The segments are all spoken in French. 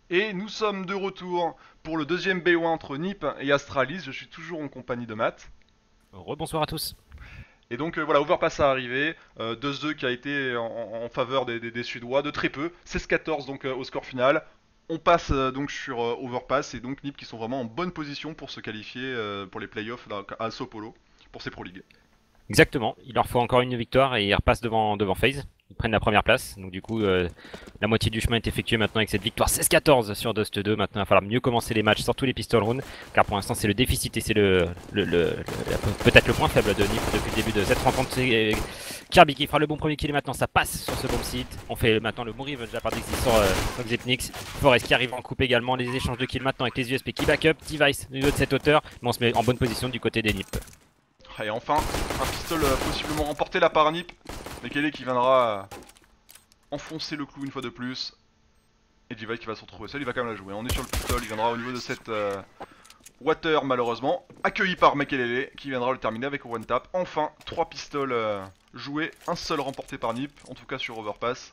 Et nous sommes de retour pour le deuxième BO1 entre Nip et Astralis. Je suis toujours en compagnie de Matt. Rebonsoir à tous. Et donc voilà, Overpass a arrivé. 2-2 qui a été en faveur des Suédois de très peu. 16-14 donc au score final. On passe donc sur Overpass et donc Nip qui sont vraiment en bonne position pour se qualifier pour les playoffs à Sao Paulo pour ces Pro League. Exactement, il leur faut encore une victoire et ils repassent devant FaZe. Ils prennent la première place. Donc du coup, la moitié du chemin est effectué maintenant avec cette victoire 16-14 sur Dust 2. Maintenant, il va falloir mieux commencer les matchs sur tous les pistol rounds. Car pour l'instant, c'est le déficit et c'est peut-être le point faible de NiP depuis le début de cette rencontre. C'est Kirby qui fera le bon premier kill et maintenant ça passe sur ce bomb site. On fait maintenant le bon revenge de la part d'Exis sur Xepnix. Forest qui arrive en coupe également. Les échanges de kills maintenant avec les USP qui back up. Device au niveau de cette hauteur. Mais on se met en bonne position du côté des NiP. Et enfin, un pistol possiblement remporté là par Nip. Mekele qui viendra enfoncer le clou une fois de plus. Et Device qui va se retrouver seul, il va quand même la jouer. On est sur le pistol, il viendra au niveau de cette Water malheureusement, accueilli par Mekelele qui viendra le terminer avec one tap. Enfin, 3 pistoles joués, un seul remporté par Nip, en tout cas sur Overpass.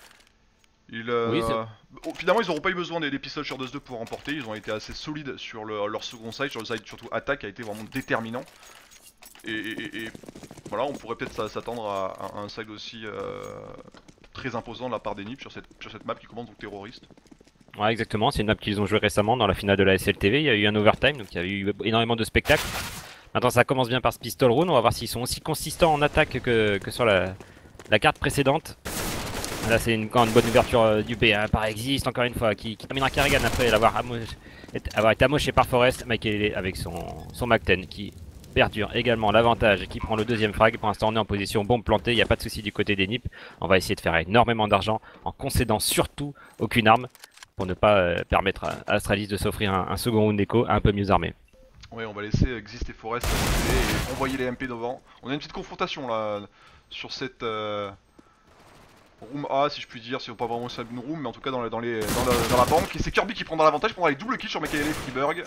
Il, Oui, finalement, ils n'auront pas eu besoin des pistoles sur 2-2 pour remporter, ils ont été assez solides sur leur second side, sur le side surtout attaque a été vraiment déterminant. Et voilà, on pourrait peut-être s'attendre à un side aussi très imposant de la part des Nip sur cette map qui commence donc terroriste. ouais, exactement. C'est une map qu'ils ont joué récemment dans la finale de la SLTV. Il y a eu un overtime, donc il y a eu énormément de spectacles. Maintenant, ça commence bien par ce pistol round. On va voir s'ils sont aussi consistants en attaque que sur la carte précédente. Là, c'est encore une bonne ouverture du B hein, par Exist, encore une fois, qui terminera Karrigan après avoir été amoché par Forest. Michael avec son Mac-10 qui perdure également l'avantage et qui prend le deuxième frag. Pour l'instant, on est en position bombe plantée. Il n'y a pas de souci du côté des NiP. On va essayer de faire énormément d'argent en concédant surtout aucune arme pour ne pas permettre à Astralis de s'offrir un second round d'écho un peu mieux armé. Ouais, on va laisser Exist et Forest et envoyer les MP devant. On a une petite confrontation là sur cette room A, si je puis dire, si on peut pas vraiment ça une room, mais en tout cas dans la banque. Et c'est Kirby qui prendra l'avantage, prendra les double kills sur Mekele et Freeburg.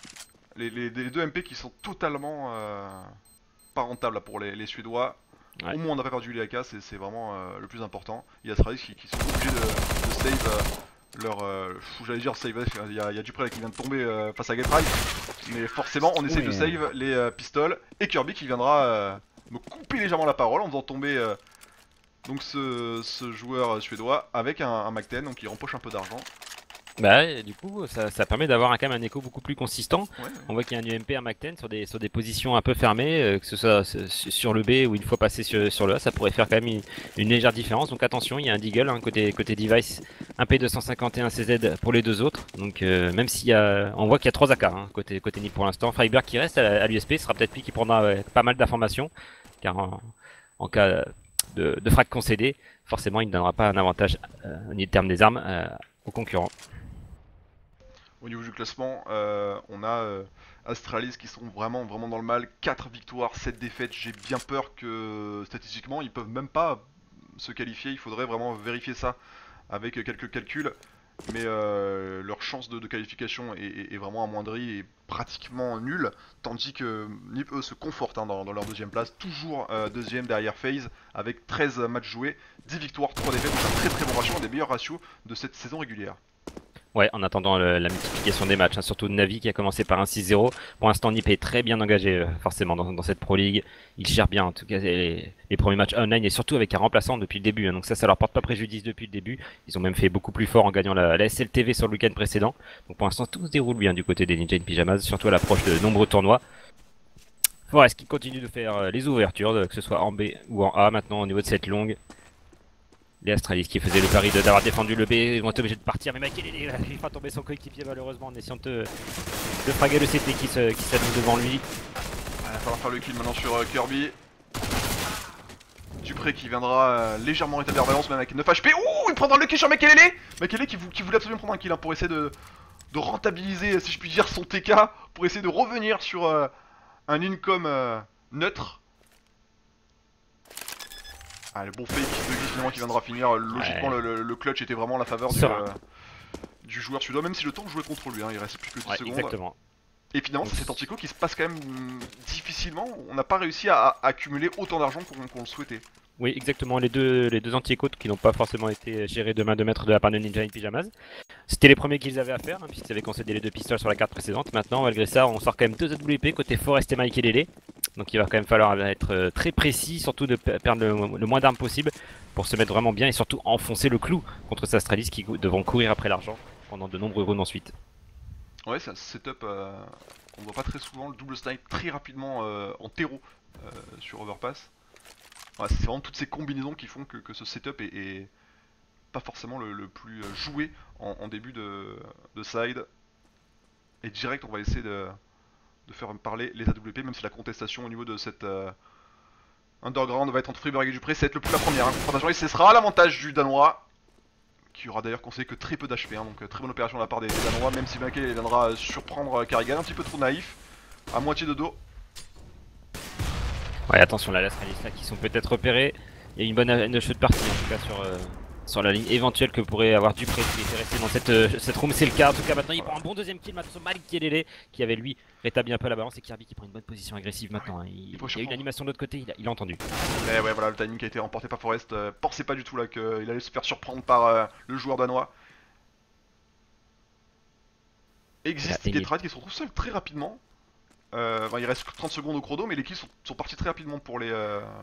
Les deux MP qui sont totalement pas rentables là, pour les Suédois. Ouais. Au moins on n'a pas perdu les AK, c'est vraiment le plus important. Il y a Stralis qui sont obligés de save leur... j'allais dire save, il y a Dupré là, qui vient de tomber face à Gatrai. Mais forcément on essaye de Oui. save les pistoles. Et Kirby qui viendra me couper légèrement la parole en faisant tomber donc ce joueur suédois avec un Mac-10, donc il rempoche un peu d'argent. Bah ouais, du coup, ça permet d'avoir quand même un écho beaucoup plus consistant. Ouais, On voit qu'il y a un UMP, un Mac-10 sur des positions un peu fermées, que ce soit sur le B ou une fois passé sur le A, ça pourrait faire quand même une légère différence. Donc attention, il y a un Deagle hein, côté device, un P251 CZ pour les deux autres. Donc même s'il y a, on voit qu'il y a 3 AK hein, côté NiP pour l'instant. Fiber qui reste à l'USP, ce sera peut-être lui qui prendra pas mal d'informations, car en cas de frag concédé, forcément il ne donnera pas un avantage en termes des armes aux concurrents. au niveau du classement, on a Astralis qui sont vraiment dans le mal. 4 victoires, 7 défaites. J'ai bien peur que statistiquement ils peuvent même pas se qualifier. Il faudrait vraiment vérifier ça avec quelques calculs. Mais leur chance de qualification est vraiment amoindrie et pratiquement nulle. Tandis que Nip eux se confortent hein, dans leur deuxième place. Toujours deuxième derrière FaZe avec 13 matchs joués, 10 victoires, 3 défaites. Donc un très bon ratio, un des meilleurs ratios de cette saison régulière. Ouais, en attendant la multiplication des matchs, hein, surtout Navi qui a commencé par un 6-0. Pour l'instant, Nip est très bien engagé forcément dans cette Pro League. Il gère bien en tout cas les premiers matchs online et surtout avec un remplaçant depuis le début. Hein, donc ça leur porte pas préjudice depuis le début. Ils ont même fait beaucoup plus fort en gagnant la SLTV sur le week-end précédent. Donc pour l'instant, tout se déroule bien du côté des Ninja in Pyjamas, surtout à l'approche de nombreux tournois. Forest qui continue de faire les ouvertures, que ce soit en B ou en A maintenant au niveau de cette longue. Les Astralis qui faisaient le pari d'avoir défendu le B, ils vont être obligés de partir, mais Michael il va tomber son coéquipier malheureusement en essayant de fraguer le CT qui s'annonce devant lui. Il va falloir faire le kill maintenant sur Kirby. Dupré qui viendra légèrement rétablir la balance même avec 9 HP. Ouh, il prendra le kill sur Mekele. Mekele qui voulait absolument prendre un kill hein, pour essayer de rentabiliser, si je puis dire, son TK. Pour essayer de revenir sur un income neutre. Ah, le bon fake de Guy finalement qui viendra finir. Logiquement, Ouais, le clutch était vraiment en la faveur serein. du joueur suédois, même si le temps jouait contre lui. Hein, il restait plus que 10 Ouais, secondes. exactement. Et finalement, Donc, c'est cet antico qui se passe quand même difficilement. On n'a pas réussi à accumuler autant d'argent qu'on le souhaitait. Oui, exactement, les deux anti-échos qui n'ont pas forcément été gérés de main de maître de la part de Ninja in Pyjamas. C'était les premiers qu'ils avaient à faire, hein, puisqu'ils avaient concédé les deux pistoles sur la carte précédente. Maintenant, malgré ça, on sort quand même deux AWP côté Forest et Makelele. Donc il va quand même falloir être très précis, surtout de perdre le moins d'armes possible pour se mettre vraiment bien et surtout enfoncer le clou contre ces Astralis qui devront courir après l'argent pendant de nombreux rounds ensuite. Ouais, c'est un setup qu'on voit pas très souvent, le double snipe très rapidement en terreau sur Overpass. Ouais, c'est vraiment toutes ces combinaisons qui font que ce setup est pas forcément le plus joué en début de side. Et direct, on va essayer de faire parler les AWP, même si la contestation au niveau de cette underground va être entre Freeberg et Dupré, c'est être le plus la première. Confrontation, et ce sera l'avantage du Danois, qui aura d'ailleurs conseillé que très peu d'HP, hein, donc très bonne opération de la part des Danois, même si Makel viendra surprendre Carrigan, un petit peu trop naïf, à moitié de dos. Ouais, attention là, les Astralis là qui sont peut-être repérés. Il y a une bonne shot partie en tout cas sur la ligne éventuelle que pourrait avoir Dupré qui était resté dans cette room, c'est le cas. En tout cas maintenant il prend un bon deuxième kill maintenant sur Makelele qui avait lui rétabli un peu la balance et Kirby qui prend une bonne position agressive maintenant. Il y a une animation de l'autre côté, il a entendu. Et ouais voilà, le timing qui a été remporté par Forest, pensez pas du tout là qu'il allait se faire surprendre par le joueur danois. Existe Getride qui se retrouve seul très rapidement. Il reste 30 secondes au chrono, mais les kills sont partis très rapidement pour les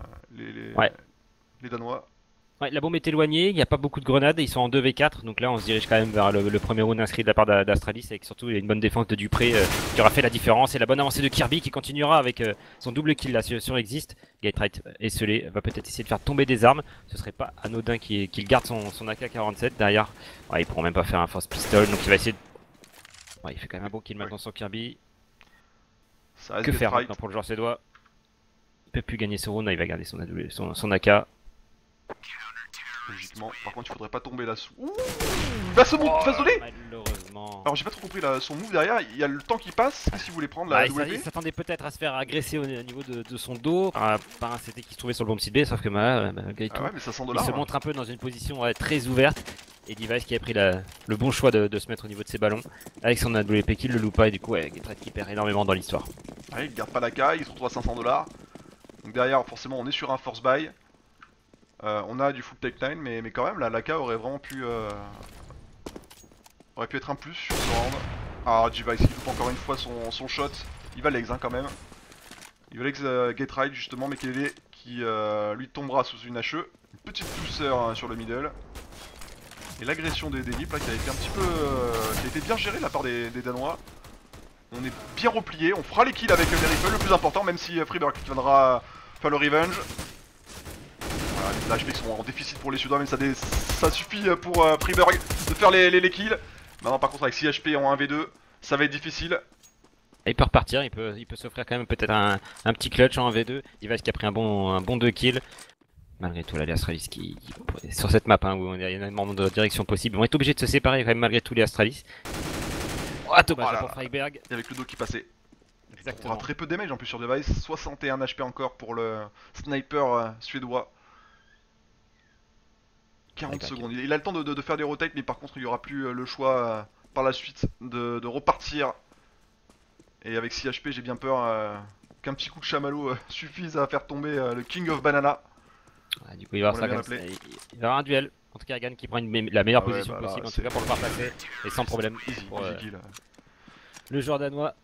Danois. Ouais, la bombe est éloignée, il n'y a pas beaucoup de grenades, ils sont en 2v4, donc là on se dirige quand même vers le premier round inscrit de la part d'Astralis, avec surtout une bonne défense de Dupré qui aura fait la différence, et la bonne avancée de Kirby qui continuera avec son double kill là sur Exist. Gateright esselé va peut-être essayer de faire tomber des armes, ce serait pas anodin qu'il garde son AK-47 derrière. Ouais, ils pourront même pas faire un force pistol, donc il va essayer de... Ouais, il fait quand même un bon kill maintenant sur Kirby. Que faire maintenant pour le joueur suédois? Il peut plus gagner ce round, il va garder son AK. Logiquement, par contre il faudrait pas tomber là-dessous. Ouh, il va se donner. Malheureusement. Alors j'ai pas trop compris là, son move derrière, il y a le temps qui passe, si vous voulez prendre la WP. Il s'attendait peut-être à se faire agresser au niveau de son dos par un CT qui se trouvait sur le bomb site B, sauf que malgré tout, ouais, mais ça sent il se montre un peu dans une position très ouverte. Et Device qui a pris le bon choix de se mettre au niveau de ses ballons avec son AWP kill, le loupe pas et du coup Getride qui perd énormément dans l'histoire. Ouais, il garde pas la caille, il se retrouve à 500$. Donc derrière forcément on est sur un force buy. On a du full take line mais quand même la K aurait vraiment pu être un plus sur ce round. Ah Device il loupe encore une fois son shot. Il va legs hein, quand même. Il va legs Getride justement mais qui lui tombera sous une HE. Une petite douceur hein, sur le middle. Et l'agression des Nips là qui a été un petit peu qui a été bien gérée de la part des Danois. On est bien replié, on fera les kills avec les rifles le plus important même si Freeberg viendra faire le revenge. Voilà, les HP sont en déficit pour les Suédois, mais ça suffit pour Freeberg de faire les kills. Maintenant, par contre, avec 6 HP en 1v2, ça va être difficile. Il peut repartir, il peut s'offrir quand même peut-être un petit clutch en 1v2. Device qui a pris un bon 2 kills. Malgré tout, là, les Astralis qui sur cette map hein, où il y a énormément de directions possibles, vont être obligés de se séparer quand même malgré tout les Astralis. Oh, dommage pour Freeberg. Et avec le dos qui passait. Exactement. On aura très peu de damage en plus sur Device. 61 HP encore pour le sniper suédois. 40 secondes. Il a le temps de faire des rotates, mais par contre il n'y aura plus le choix par la suite de repartir. Et avec 6 HP, j'ai bien peur qu'un petit coup de chamallow suffise à faire tomber le King of Banana. Ah, du coup, il va avoir ça il va avoir un duel. En tout cas, Gagan qui prend la meilleure position possible, en tout cas pour le faire passer, et sans problème. Easy, pour, easy kill. Le joueur danois.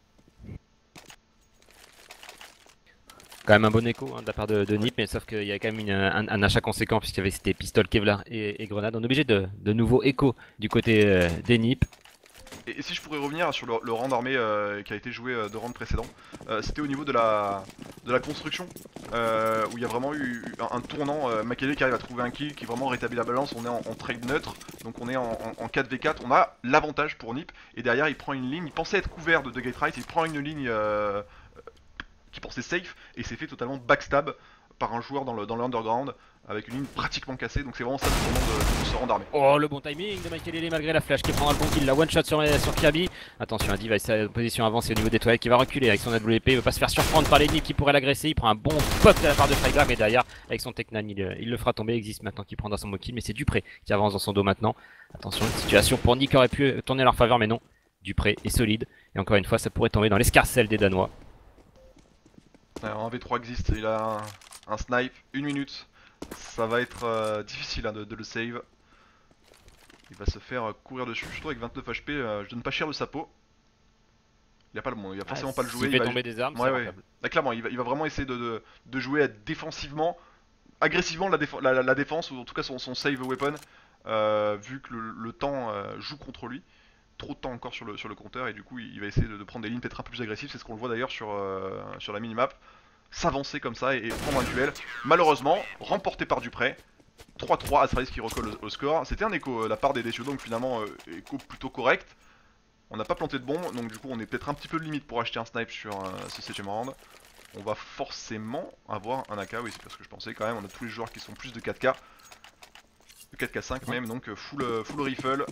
Quand même un bon écho hein, de la part de Nip, mais sauf qu'il y a quand même un achat conséquent puisqu'il y avait c'était pistoles Kevlar et grenades. On est obligé de nouveau écho du côté des Nip. Et si je pourrais revenir sur le round armé qui a été joué de round précédent, c'était au niveau de la construction, où il y a vraiment eu un tournant, Makelele qui arrive à trouver un kill, qui vraiment rétablit la balance, on est en trade neutre, donc on est en 4v4, on a l'avantage pour Nip, et derrière il prend une ligne, il pensait être couvert de Getride, il prend une ligne qui pensait safe, et s'est fait totalement backstab par un joueur dans le underground, avec une ligne pratiquement cassée, donc c'est vraiment ça le moment de ce round armé. Oh le bon timing de Makelele malgré la flash qui prendra le bon kill, la one shot sur Kirby. Attention, Adi va essayer sa position avancée au niveau des toilettes qui va reculer avec son AWP, il veut pas se faire surprendre par l'ennemi qui pourrait l'agresser, il prend un bon pop de la part de Freeberg, mais derrière avec son Tech 9 il le fera tomber, Existe maintenant qui prendra son mot kill, mais c'est Dupré qui avance dans son dos maintenant. Attention, une situation pour Nick aurait pu tourner à leur faveur, mais non, Dupré est solide, et encore une fois ça pourrait tomber dans l'escarcelle des Danois. Un V3 existe, il a un snipe, 1 minute. Ça va être difficile hein, de le save. Il va se faire courir dessus, je trouve avec 29 HP, je donne pas cher de sa peau. Il va Ah, forcément pas le jouer. s'il fait tomber des armes, c'est Ouais, ouais. rentable. Là, clairement, il va vraiment essayer de jouer défensivement, agressivement la défense, ou en tout cas son save weapon, vu que le temps joue contre lui. Trop de temps encore sur le compteur, et du coup, il va essayer de prendre des lignes peut-être un peu plus agressives. C'est ce qu'on le voit d'ailleurs sur la minimap. S'avancer comme ça et prendre un duel. Malheureusement, remporté par Dupré. 3-3, Astralis qui recolle au score. C'était un écho la part des Décieux, donc finalement, écho plutôt correct. On n'a pas planté de bombe, donc du coup on est peut-être un petit peu de limite pour acheter un snipe sur ce 7ème round. On va forcément avoir un AK, oui c'est parce que je pensais quand même, on a tous les joueurs qui sont plus de 4K. De 4K5 même, donc full rifle.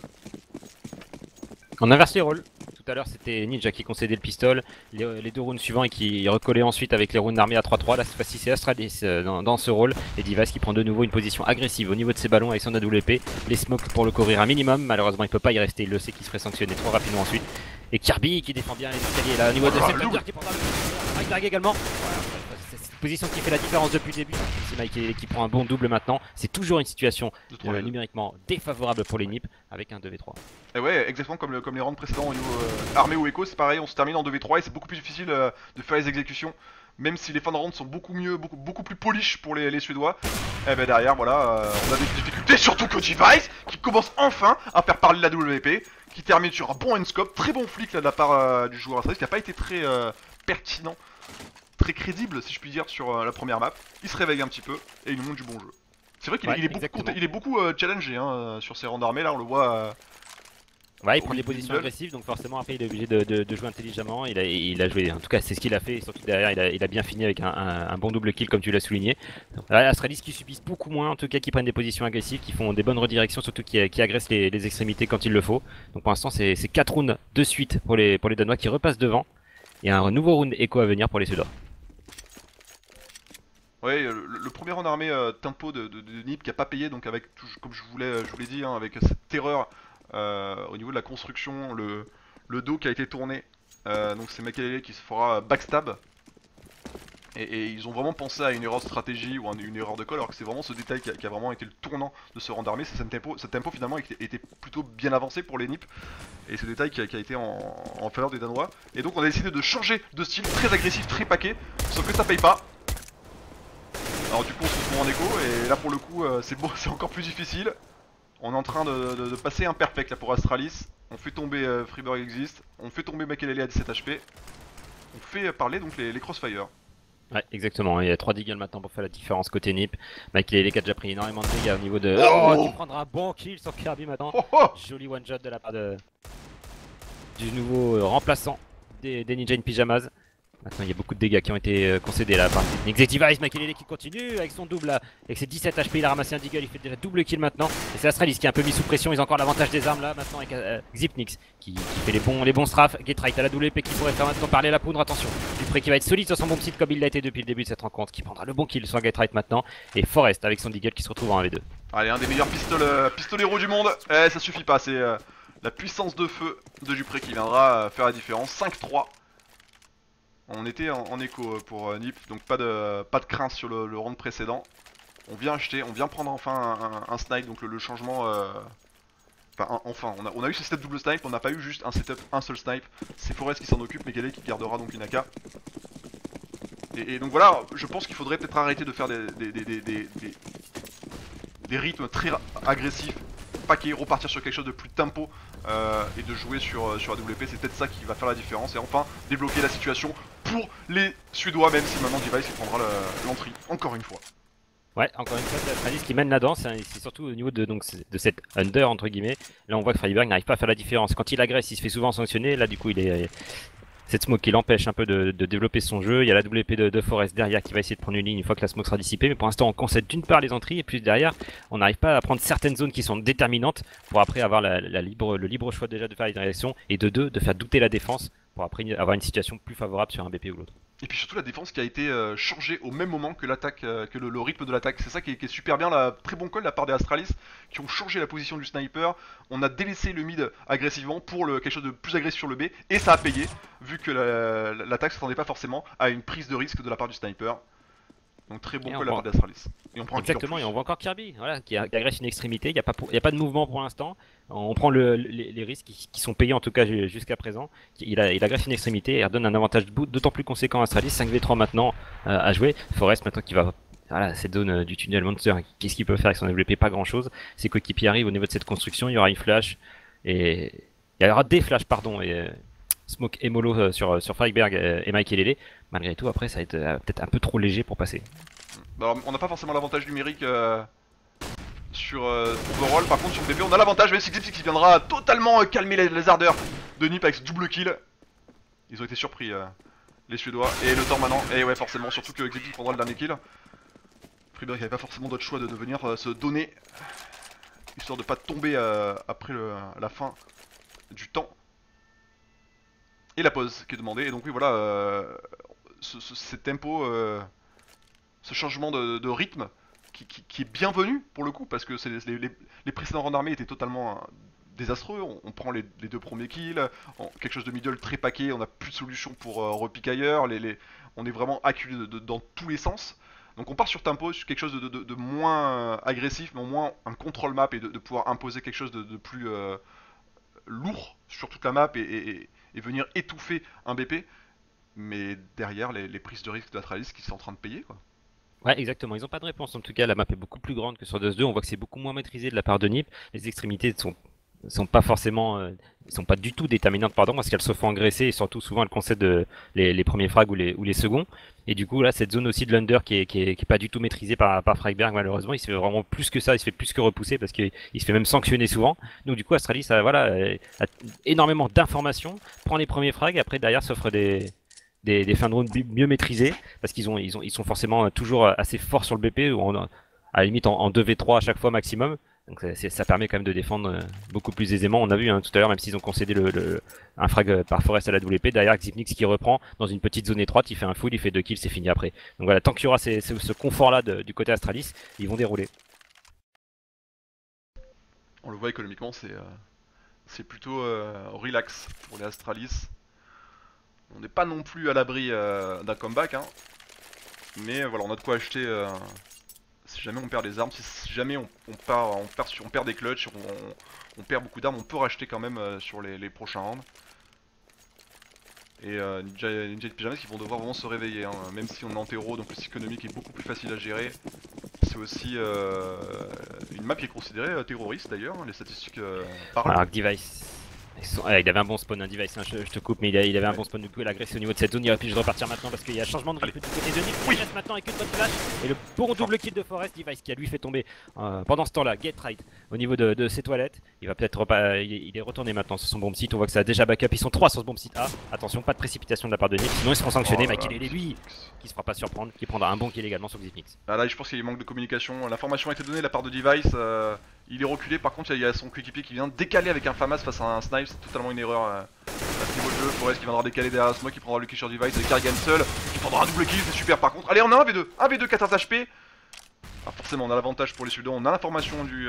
On inverse les rôles. Tout à l'heure, c'était Ninja qui concédait le pistol, les deux rounds suivants et qui recollait ensuite avec les rounds armés à 3-3. Là, cette fois-ci, c'est Astralis dans ce rôle. Et Device qui prend de nouveau une position agressive au niveau de ses ballons avec son AWP. Les smokes pour le couvrir un minimum. Malheureusement, il peut pas y rester. Il le sait qu'il se ferait sanctionner trop rapidement ensuite. Et Kirby qui défend bien les escaliers là au niveau de September qui prendra le Iceberg également. C'est cette position qui fait la différence depuis le début. C'est Mike qui prend un bon double maintenant. C'est toujours une situation numériquement défavorable pour les NiP avec un 2v3. Et ouais, exactement comme les rounds précédents au niveau armée ou écho, c'est pareil, on se termine en 2v3 et c'est beaucoup plus difficile de faire les exécutions. Même si les fins de round sont beaucoup mieux, beaucoup plus polish pour les Suédois, et ben derrière, voilà, on a des difficultés, surtout que Device qui commence enfin à faire parler la WP, qui termine sur un bon handscope, très bon flic là de la part du joueur Astralis, qui n'a pas été très pertinent, très crédible si je puis dire sur la première map. Il se réveille un petit peu et il nous montre du bon jeu. C'est vrai qu'il est beaucoup challengé hein, sur ces rounds armés là, on le voit. Ouais, il prend des positions agressives, donc forcément après il est obligé de jouer intelligemment. Il a joué, en tout cas c'est ce qu'il a fait, et surtout derrière il a bien fini avec un bon double kill comme tu l'as souligné. Astralis qui subissent beaucoup moins, en tout cas qui prennent des positions agressives, qui font des bonnes redirections, surtout qui agressent les extrémités quand il le faut. Donc pour l'instant c'est 4 rounds de suite pour les Danois qui repassent devant, et un nouveau round écho à venir pour les Suédois. Ouais, le premier round armé tempo de Nip qui a pas payé, donc avec, comme je vous l'ai dit, hein, avec cette terreur au niveau de la construction, le dos qui a été tourné, donc c'est Makelele qui se fera backstab. Et ils ont vraiment pensé à une erreur de stratégie ou une erreur de call, alors que c'est vraiment ce détail qui a vraiment été le tournant de ce round armé. C'est cette tempo finalement était plutôt bien avancé pour les Nip, et ce détail qui a été en faveur des Danois. Et donc on a décidé de changer de style, très agressif, très paquet, sauf que ça paye pas. Alors du coup on se retrouve en écho, et là pour le coup c'est encore plus difficile. On est en train de passer un perfect là pour Astralis. On fait tomber Freeburg Exist, on fait tomber Makelele à 17 HP. On fait parler donc les Crossfire. Ouais, exactement. Il y a 3 deagles maintenant pour faire la différence côté NiP. Makelele qui a déjà pris énormément de dégâts au niveau de. Oh, qui prendra un bon kill sur Kirby maintenant. Joli one shot de la part du nouveau remplaçant des Ninja in Pyjamas. Maintenant, il y a beaucoup de dégâts qui ont été concédés là par Technics. Device, Makelele qui continue avec son double là. Avec ses 17 HP, il a ramassé un deagle, il fait déjà double kill maintenant. Et c'est Astralis qui est un peu mis sous pression, ils ont encore l'avantage des armes là maintenant avec Xipnix qui fait les bons strafs. Getright à la WP qui pourrait faire maintenant parler la poudre, attention. Dupré qui va être solide sur son bon site comme il l'a été depuis le début de cette rencontre, qui prendra le bon kill sur Getright maintenant. Et Forest avec son deagle qui se retrouve en 1v2. Allez, un des meilleurs pistoleros du monde. Ça suffit pas, c'est la puissance de feu de Dupré qui viendra faire la différence. 5-3. On était en écho pour Nip, donc pas de crainte sur le round précédent. On vient acheter, on vient prendre enfin un snipe, donc le changement. Enfin, on a eu ce setup double snipe, on n'a pas eu juste un setup, un seul snipe. C'est Forest qui s'en occupe, mais Gale qui gardera donc une AK. Et donc voilà, je pense qu'il faudrait peut-être arrêter de faire des rythmes très agressifs, paquets, repartir sur quelque chose de plus tempo et de jouer sur AWP. C'est peut-être ça qui va faire la différence, et enfin débloquer la situation pour les Suédois, même si maintenant Device il prendra l'entrée encore une fois. Ouais, encore une fois, c'est Astralis qui mène la danse, hein, c'est surtout au niveau de cette under entre guillemets. Là on voit que Freiburg n'arrive pas à faire la différence. Quand il agresse, il se fait souvent sanctionner, là du coup cette smoke qui l'empêche un peu de développer son jeu. Il y a la WP de Forest derrière qui va essayer de prendre une ligne une fois que la smoke sera dissipée, mais pour l'instant on concède d'une part les entrées, et puis derrière on n'arrive pas à prendre certaines zones qui sont déterminantes pour après avoir le libre choix déjà de faire les directions, et de deux, de faire douter la défense pour après avoir une situation plus favorable sur un BP ou l'autre. Et puis surtout la défense qui a été changée au même moment que l'attaque, que le rythme de l'attaque. C'est ça qui est super bien, là, très bon call de la part des Astralis qui ont changé la position du sniper. On a délaissé le mid agressivement pour quelque chose de plus agressif sur le B, et ça a payé vu que l'attaque s'attendait pas forcément à une prise de risque de la part du sniper. Donc très bon Et call on de la voit- part d'Astralis. Et on prend un kill en Exactement, plus. et on voit encore Kirby, voilà, qui agresse une extrémité. Il y a pas de mouvement pour l'instant. On prend les risques qui sont payés en tout cas jusqu'à présent. Il agresse une extrémité et redonne un avantage de bout d'autant plus conséquent à Astralis. 5v3 maintenant à jouer. Forest maintenant qui va. Voilà, cette zone du tunnel Monster, qu'est-ce qu'il peut faire avec son développé? Pas grand chose. Ses coéquipiers arrivent au niveau de cette construction, il y aura une flash. Et il y aura des flashs, pardon. Et Smoke et Molo sur Freyberg et Mike et Lele. Malgré tout, après, ça va être peut-être un peu trop léger pour passer. Alors, on n'a pas forcément l'avantage numérique sur Overall. Par contre, sur BP, on a l'avantage. Même si Xipsix qui viendra totalement calmer les ardeurs de Nip avec ce double kill. Ils ont été surpris, les Suédois. Et le temps maintenant. Et ouais, forcément, surtout que Xipsix prendra le dernier kill. Freyberg n'avait pas forcément d'autre choix de venir se donner. Histoire de pas tomber après la fin du temps. Et la pause qui est demandée. Et donc, oui, voilà. Ce tempo. Ce changement de rythme qui est bienvenu pour le coup parce que les précédents rangs d'armée étaient totalement désastreux. On prend les deux premiers kills, quelque chose de middle très paqué, on n'a plus de solution pour repique ailleurs, on est vraiment acculé dans tous les sens. Donc on part sur tempo, sur quelque chose de moins agressif, mais au moins un contrôle map et de pouvoir imposer quelque chose de plus lourd sur toute la map et venir étouffer un BP. Mais derrière les prises de risque d'Astralis qui sont en train de payer quoi. Ouais, exactement. Ils n'ont pas de réponse. En tout cas, la map est beaucoup plus grande que sur Dust 2. On voit que c'est beaucoup moins maîtrisé de la part de Nip. Les extrémités sont pas forcément, sont pas du tout déterminantes, pardon, parce qu'elles se font engraisser et surtout souvent elles concèdent les premiers frags ou les seconds. Et du coup, là, cette zone aussi de l'under qui est pas du tout maîtrisée par Freyberg, malheureusement, il se fait vraiment plus que ça. Il se fait plus que repousser parce qu'il se fait même sanctionner souvent. Donc, du coup, Astralis, voilà, a énormément d'informations, prend les premiers frags, et après, derrière, s'offre des fins de round mieux maîtrisées parce ils sont forcément toujours assez forts sur le BP ou à la limite en 2v3 à chaque fois maximum. Donc ça permet quand même de défendre beaucoup plus aisément. On a vu tout à l'heure, même s'ils ont concédé un frag par Forest à la WP, derrière Xipnix qui reprend dans une petite zone étroite, il fait un full, il fait 2 kills, c'est fini après. Donc voilà, tant qu'il y aura ce confort-là du côté Astralis, ils vont dérouler. On le voit économiquement, c'est plutôt relax pour les Astralis. On n'est pas non plus à l'abri d'un comeback, hein. Mais voilà, on a de quoi acheter si jamais on perd des armes, si jamais on perd des clutches, on perd beaucoup d'armes, on peut racheter quand même sur les prochains rounds. Et Ninja et Pyjamas qui vont devoir vraiment se réveiller, hein. Même si on est en terreau, donc le cycle économique est beaucoup plus facile à gérer. C'est aussi une map qui est considérée terroriste d'ailleurs, hein. Les statistiques parlent. Alors Device. Ouais, il avait un bon spawn, un Device, hein, je te coupe, mais il avait un bon spawn, du coup il a agressé au niveau de cette zone. Il aurait pu repartir maintenant parce qu'il y a changement de rythme du côté de Nick. Il reste maintenant avec une bonne flash et le bon double kill de Forest. Device qui a lui fait tomber pendant ce temps-là Get Right au niveau de ses toilettes. Il va peut-être il est retourné maintenant sur son bomb site. On voit que ça a déjà backup. Ils sont 3 sur ce bomb site A. Attention, pas de précipitation de la part de Nick, sinon ils seront sanctionnés. Oh là Michael là, est lui qui se fera pas surprendre, qui prendra un bon kill également sur Xipnix. Ah là, je pense qu'il y a un manque de communication. L'information a été donnée de la part de Device. Il est reculé. Par contre, il y a son coéquipier qui vient décaler avec un FAMAS face à un snipe. C'est totalement une erreur à ce niveau de jeu. Forest qui viendra décaler derrière Smoke, qui prendra le kill sur Device avec Carrigan seul. Qui prendra un double kill, c'est super par contre. Allez, on a un V2. Un V2 14 HP. Ah, forcément, on a l'avantage pour les Suédois. On a l'information du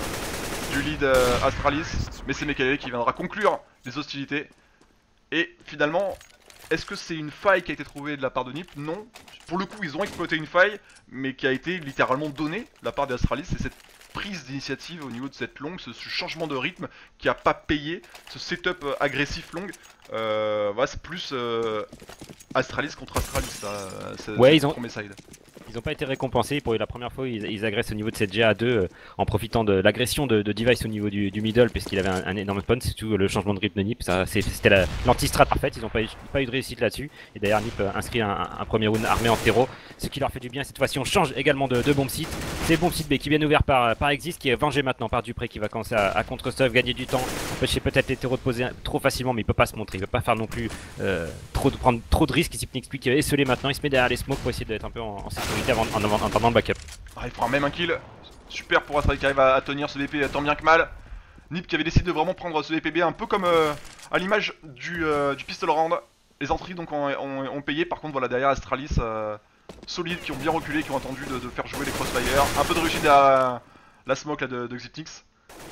lead Astralis. Mais c'est Mekele qui viendra conclure les hostilités. Et finalement, est-ce que c'est une faille qui a été trouvée de la part de Nip? Non. Pour le coup, ils ont exploité une faille, mais qui a été littéralement donnée de la part des Astralis. C'est cette prise d'initiative au niveau de cette longue, ce changement de rythme qui a pas payé, ce setup agressif long. Voilà, c'est plus Astralis contre Astralis, ça. Ouais, ils ont premier side. Ils n'ont pas été récompensés. Pour la première fois, ils agressent au niveau de cette GA2 en profitant de l'agression de Device au niveau du middle, puisqu'il avait un énorme spawn. C'est tout le changement de rythme de Nip. C'était l'anti-strat parfaite. Ils n'ont pas eu de réussite là-dessus. Et d'ailleurs, Nip inscrit un premier round armé en terreau, ce qui leur fait du bien. Cette fois-ci, on change également de bomb site. C'est le bomb site B qui vient ouvert par Exist, qui est vengé maintenant par Dupré, qui va commencer à contre-stuff, gagner du temps, empêcher peut-être les terreaux de poser trop facilement, mais il peut pas se montrer. Il peut pas faire non plus prendre trop de risques. Zipnix qui est esselé maintenant. Il se met derrière les smokes pour essayer d'être un peu en sécurité en attendant le backup. Ah, il prend même un kill. Super pour Astralis qui arrive à tenir ce VP tant bien que mal. Nip qui avait décidé de vraiment prendre ce VPB un peu comme à l'image du pistol round. Les entrées donc ont payé. Par contre voilà, derrière Astralis solides qui ont bien reculé, qui ont attendu de faire jouer les crossfire. Un peu de réussite à la smoke là, de Xipnix.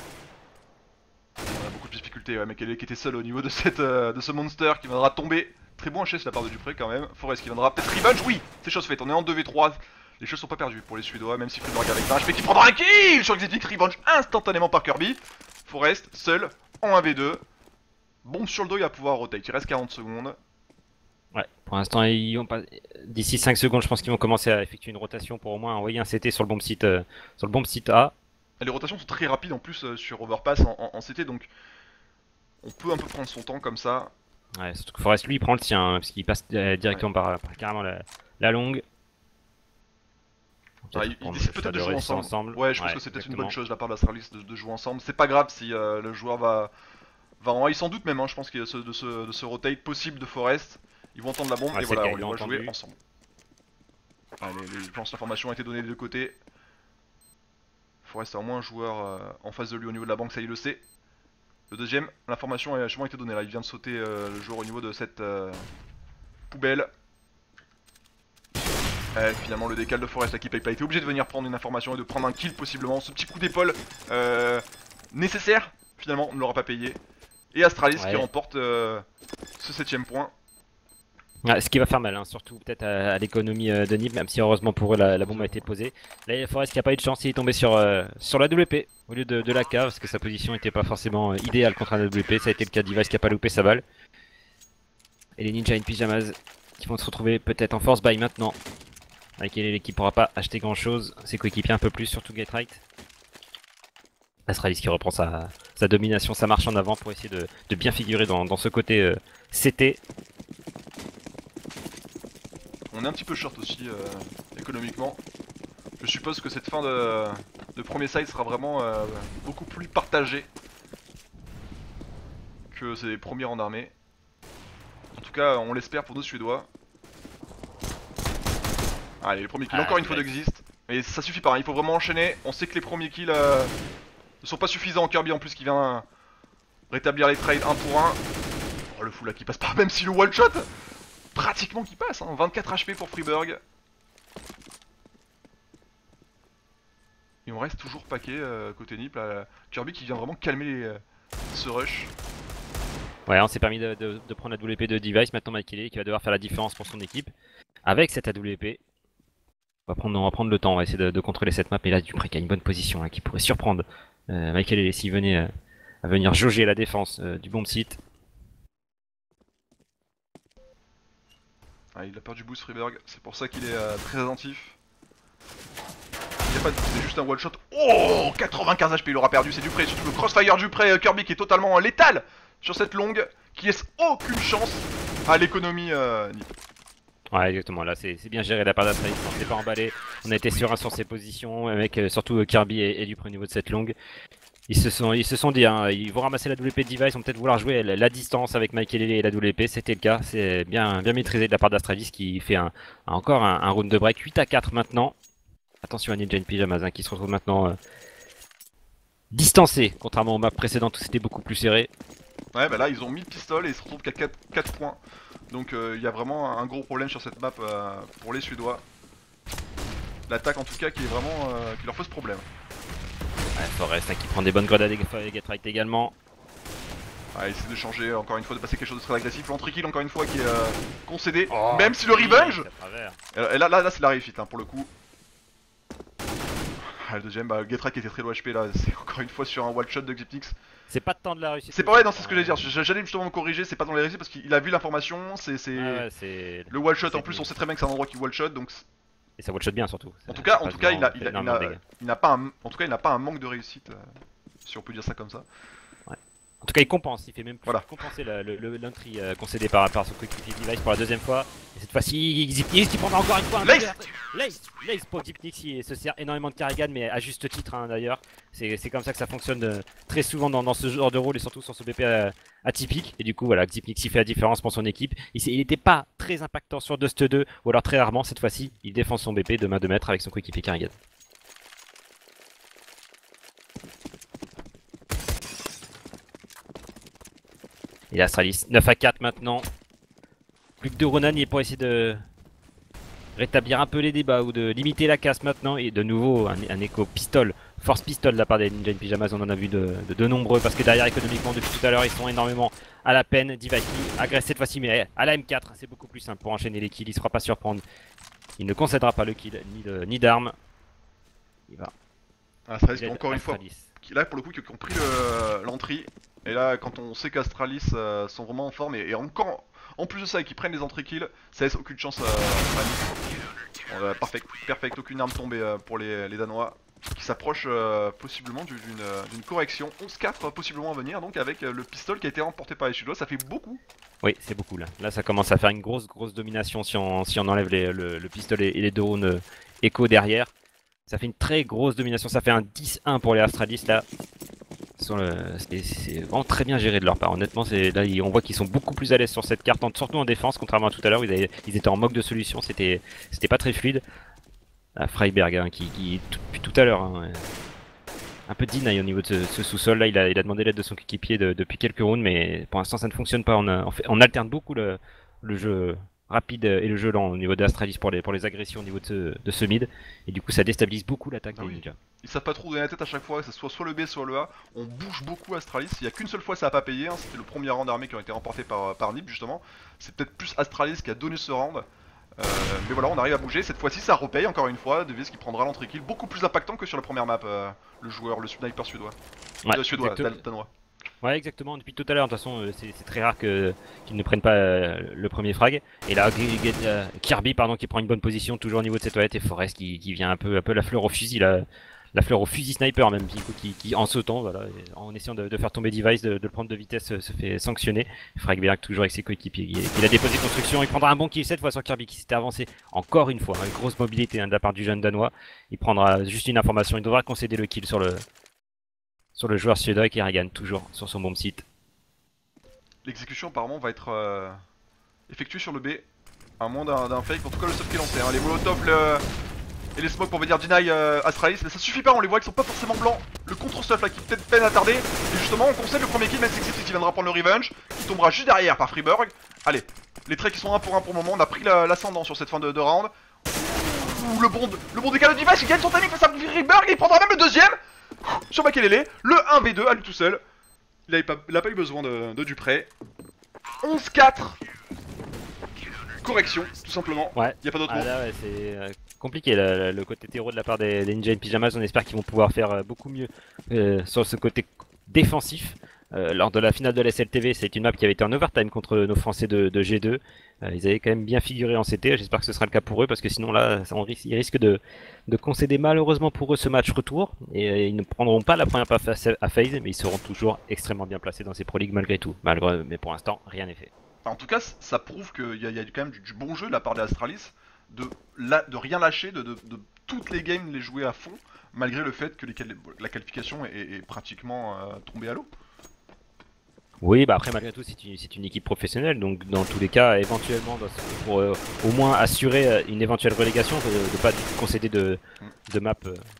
On a beaucoup de difficultés, ouais, Mekele qui était seul au niveau de ce monster qui viendra tomber. Très bon HS de la part de Dupré quand même. Forest qui viendra peut-être revenge, oui, c'est chose faite. On est en 2v3. Les choses sont pas perdues pour les Suédois, même si Friedberg avec un HP qui prendra un kill sur Xiptix, revenge instantanément par Kirby. Forest, seul, en 1v2. Bombe sur le dos, il va pouvoir rotate, il reste 40 secondes. Ouais, pour l'instant, ils vont pas. D'ici 5 secondes, je pense qu'ils vont commencer à effectuer une rotation pour au moins envoyer un CT sur le bomb site, A. Et les rotations sont très rapides en plus sur Overpass en CT, donc on peut un peu prendre son temps comme ça. Ouais, surtout que Forest lui il prend le sien, parce qu'il passe directement par carrément la longue. Il décide peut-être de jouer ensemble. Ouais, je pense que c'est peut-être une bonne chose de la part d'Astralis de jouer ensemble. C'est pas grave si le joueur va en il s'en doute même, hein, je pense qu'il y a de ce rotate possible de Forest. Ils vont entendre la bombe et voilà, on les voit jouer ensemble. Je pense que l'information a été donnée des deux côtés. Forest a au moins un joueur en face de lui au niveau de la banque, ça il le sait. Le deuxième, l'information a sûrement été donnée là, il vient de sauter le joueur au niveau de cette poubelle. Finalement le décal de Forest là qui paye pas, était obligé de venir prendre une information et de prendre un kill possiblement. Ce petit coup d'épaule nécessaire, finalement on ne l'aura pas payé. Et Astralis qui remporte ce 7ème point. Ouais, ce qui va faire mal, hein, surtout peut-être à l'économie de Nib, même si heureusement pour eux la bombe a été posée. Là il y a Forest qui a pas eu de chance, il est tombé sur la WP au lieu de la cave, parce que sa position n'était pas forcément idéale contre la WP. Ça a été le cas de Device qui a pas loupé sa balle. Et les Ninja in Pyjamas qui vont se retrouver peut-être en force buy maintenant. Avec l'équipe pourra pas acheter grand chose, ses coéquipiers un peu plus, surtout Get-Right. Astralis qui reprend sa domination, sa marche en avant pour essayer de bien figurer dans ce côté CT. On est un petit peu short aussi économiquement. Je suppose que cette fin de premier side sera vraiment beaucoup plus partagée que ces premiers en armée. En tout cas, on l'espère pour nos Suédois. Allez, le premier kill, encore une fois d'Exist. Mais ça suffit pas, hein, il faut vraiment enchaîner. On sait que les premiers kills ne sont pas suffisants. Kirby en plus qui vient rétablir les trades 1 pour 1. Oh, le fou là qui passe par, même si le one shot pratiquement qui passe, hein. 24 HP pour Freeburg. Il me reste toujours paquet côté Nip là. Kirby qui vient vraiment calmer ce rush. Ouais, on s'est permis de prendre la WP de Device. Maintenant Mikele qui va devoir faire la différence pour son équipe. Avec cette AWP, on va prendre le temps, on va essayer de contrôler cette map. Et là Dupré qui a une bonne position, hein, qui pourrait surprendre Mikele s'il venait à venir jauger la défense du bomb site. Ah, il a peur du boost Freeburg, c'est pour ça qu'il est très attentif. Il y a pas de boost, c'est juste un one shot. Oh, 95 HP, il aura perdu, c'est Dupré, surtout le crossfire Dupré, Kirby qui est totalement létal sur cette longue, qui laisse aucune chance à l'économie Nip. Ouais, exactement, là c'est bien géré de la part d'Astralis, on s'est pas emballé, on a été serein sur ses positions, avec surtout Kirby et Dupré au niveau de cette longue. Ils se sont dit, hein, ils vont ramasser la WP de Device, ils vont peut-être vouloir jouer la distance avec Mikele et la WP, c'était le cas, c'est bien maîtrisé de la part d'Astralis qui fait encore un round de break, 8-4 maintenant. Attention à Ninja in Pyjamas qui se retrouve maintenant distancé, contrairement aux maps précédentes où c'était beaucoup plus serré. Ouais, bah là ils ont mis le pistol et ils se retrouvent qu'à 4 points. Donc il y a vraiment un gros problème sur cette map pour les Suédois. L'attaque en tout cas qui est vraiment qui leur pose problème. Ouais, Forest qui prend des bonnes grenades et Get-Right également. Ouais, il essaie de changer encore une fois, de passer quelque chose de très agressif. L'entrée kill encore une fois qui est concédé, même si le revenge. Et là c'est la réussite hein, pour le coup. Ah, le deuxième, Get-Right qui était très low HP là, c'est encore une fois sur un one shot de Xiptix. C'est pas tant de la réussite. C'est pas vrai, non, c'est ce que j'allais dire. J'allais justement me corriger, c'est pas dans les réussites parce qu'il a vu l'information, c'est le one shot en plus, on sait très bien que c'est un endroit qui one shot donc. Et ça one shot bien surtout. En tout cas, il n'a pas un manque de réussite, si on peut dire ça comme ça. Ouais. En tout cas, il compense, il fait même plus compenser l'entry concédé par son coéquipier Device pour la deuxième fois. Et cette fois-ci, Xipnix qui prend encore une fois un Lace pour Xipnix qui se sert énormément de Carrigan, mais à juste titre hein, d'ailleurs. C'est comme ça que ça fonctionne très souvent dans ce genre de rôle et surtout sur ce BP atypique. Et du coup, voilà, Xipnix il fait la différence pour son équipe. Il n'était pas très impactant sur Dust 2, ou alors très rarement cette fois-ci, il défend son BP de main de maître avec son coéquipier Carrigan. Et Astralis, 9-4 maintenant. Plus que 2 Ronan pour essayer de rétablir un peu les débats ou de limiter la casse maintenant. Et de nouveau, un écho pistol, force pistol de la part des Ninja in Pyjamas. On en a vu de nombreux parce que derrière, économiquement, depuis tout à l'heure, ils sont énormément à la peine. Device agresse cette fois-ci, mais à la M4, c'est beaucoup plus simple pour enchaîner les kills. Il ne se fera pas surprendre. Il ne concédera pas le kill, ni d'armes. Il va. Astralis, Il aide encore une fois, Astralis. là pour le coup, qui ont pris l'entrée. Et là, quand on sait qu'Astralis sont vraiment en forme, et encore, en plus de ça, et qu'ils prennent les entrées kills, ça laisse aucune chance à Astralis. Perfect, aucune arme tombée pour les Danois. Qui s'approchent possiblement d'une correction. 11-4 possiblement à venir, donc avec le pistolet qui a été remporté par les Suédois, ça fait beaucoup. Oui, c'est beaucoup là. Là, ça commence à faire une grosse domination si on enlève le pistolet et les drones écho derrière. Ça fait une très grosse domination. Ça fait un 10-1 pour les Astralis là. C'est vraiment très bien géré de leur part. Honnêtement, là, on voit qu'ils sont beaucoup plus à l'aise sur cette carte, surtout en défense, contrairement à tout à l'heure où ils étaient en manque de solutions. C'était pas très fluide. Freiberg, hein, depuis tout à l'heure, hein, un peu deny au niveau de ce sous-sol. Là, il a demandé l'aide de son coéquipier depuis quelques rounds, mais pour l'instant, ça ne fonctionne pas. On alterne beaucoup le jeu rapide et le jeu lent au niveau d'Astralis pour les agressions au niveau de ce mid. Et du coup, ça déstabilise beaucoup l'attaque des Ninja. Ils savent pas trop donner la tête à chaque fois, que ce soit le B, soit le A. On bouge beaucoup Astralis. Il y a qu'une seule fois ça a pas payé, hein. C'était le premier round d'armée qui a été remporté par Nip justement. C'est peut-être plus Astralis qui a donné ce round. Mais voilà, on arrive à bouger. Cette fois-ci, ça repaye encore une fois. Deviez qui prendra l'entrée kill, beaucoup plus impactant que sur la première map. Le sniper suédois. Ouais, Suédois, danois. Ouais, exactement. Depuis tout à l'heure, de toute façon, c'est très rare qu'ils ne prennent pas le premier frag. Et là, Kirby, pardon, qui prend une bonne position toujours au niveau de cette toilette, et Forest qui vient un peu la fleur au fusil, la fleur au fusil sniper même, qui en sautant, voilà, en essayant de faire tomber Device, de le prendre de vitesse, se fait sanctionner. Fragberg toujours avec ses coéquipiers. Il a déposé construction, il prendra un bon kill cette fois sur Kirby qui s'était avancé encore une fois. Une grosse mobilité de la part du jeune danois. Il prendra juste une information, il devra concéder le kill sur le joueur suédois et Kerrigan, toujours sur son bomb site. L'exécution apparemment va être effectuée sur le B, à moins d'un fake, en tout cas le stuff qui est lancé, hein. Les molotovs et les smokes pour venir deny Astralis, mais ça suffit pas, on les voit qu'ils sont pas forcément blancs. Le contre-stuff là qui peut-être peine à tarder, et justement on concède le premier kill, mais c'est qui viendra prendre le revenge, qui tombera juste derrière par Freeberg. Allez, les traits qui sont 1 pour 1 pour le moment, on a pris l'ascendant sur cette fin de round. Ouh, le bon décalage de Device, il gagne son timing face à Freeberg, et il prendra même le deuxième sur Makelele, le 1v2 à lui tout seul. Il a pas eu besoin de Dupré. 11-4. Correction, tout simplement. Ouais. Y a pas d'autre mot. Là, ouais, c'est compliqué le côté terreau de la part des Ninja in Pyjamas. On espère qu'ils vont pouvoir faire beaucoup mieux sur ce côté défensif. Lors de la finale de la SLTV, c'est une map qui avait été en overtime contre nos Français de G2. Ils avaient quand même bien figuré en CT. J'espère que ce sera le cas pour eux parce que sinon là, ils risquent de concéder malheureusement pour eux ce match retour. Et ils ne prendront pas la première place à FaZe, mais ils seront toujours extrêmement bien placés dans ces Pro League malgré tout. Mais pour l'instant, rien n'est fait. En tout cas, ça prouve qu'il y a quand même du bon jeu de la part des Astralis, de rien lâcher, de toutes les games les jouer à fond, malgré le fait que la qualification est pratiquement tombée à l'eau. Oui, bah après malgré tout c'est une équipe professionnelle, donc dans tous les cas éventuellement pour au moins assurer une éventuelle relégation, de ne pas concéder de map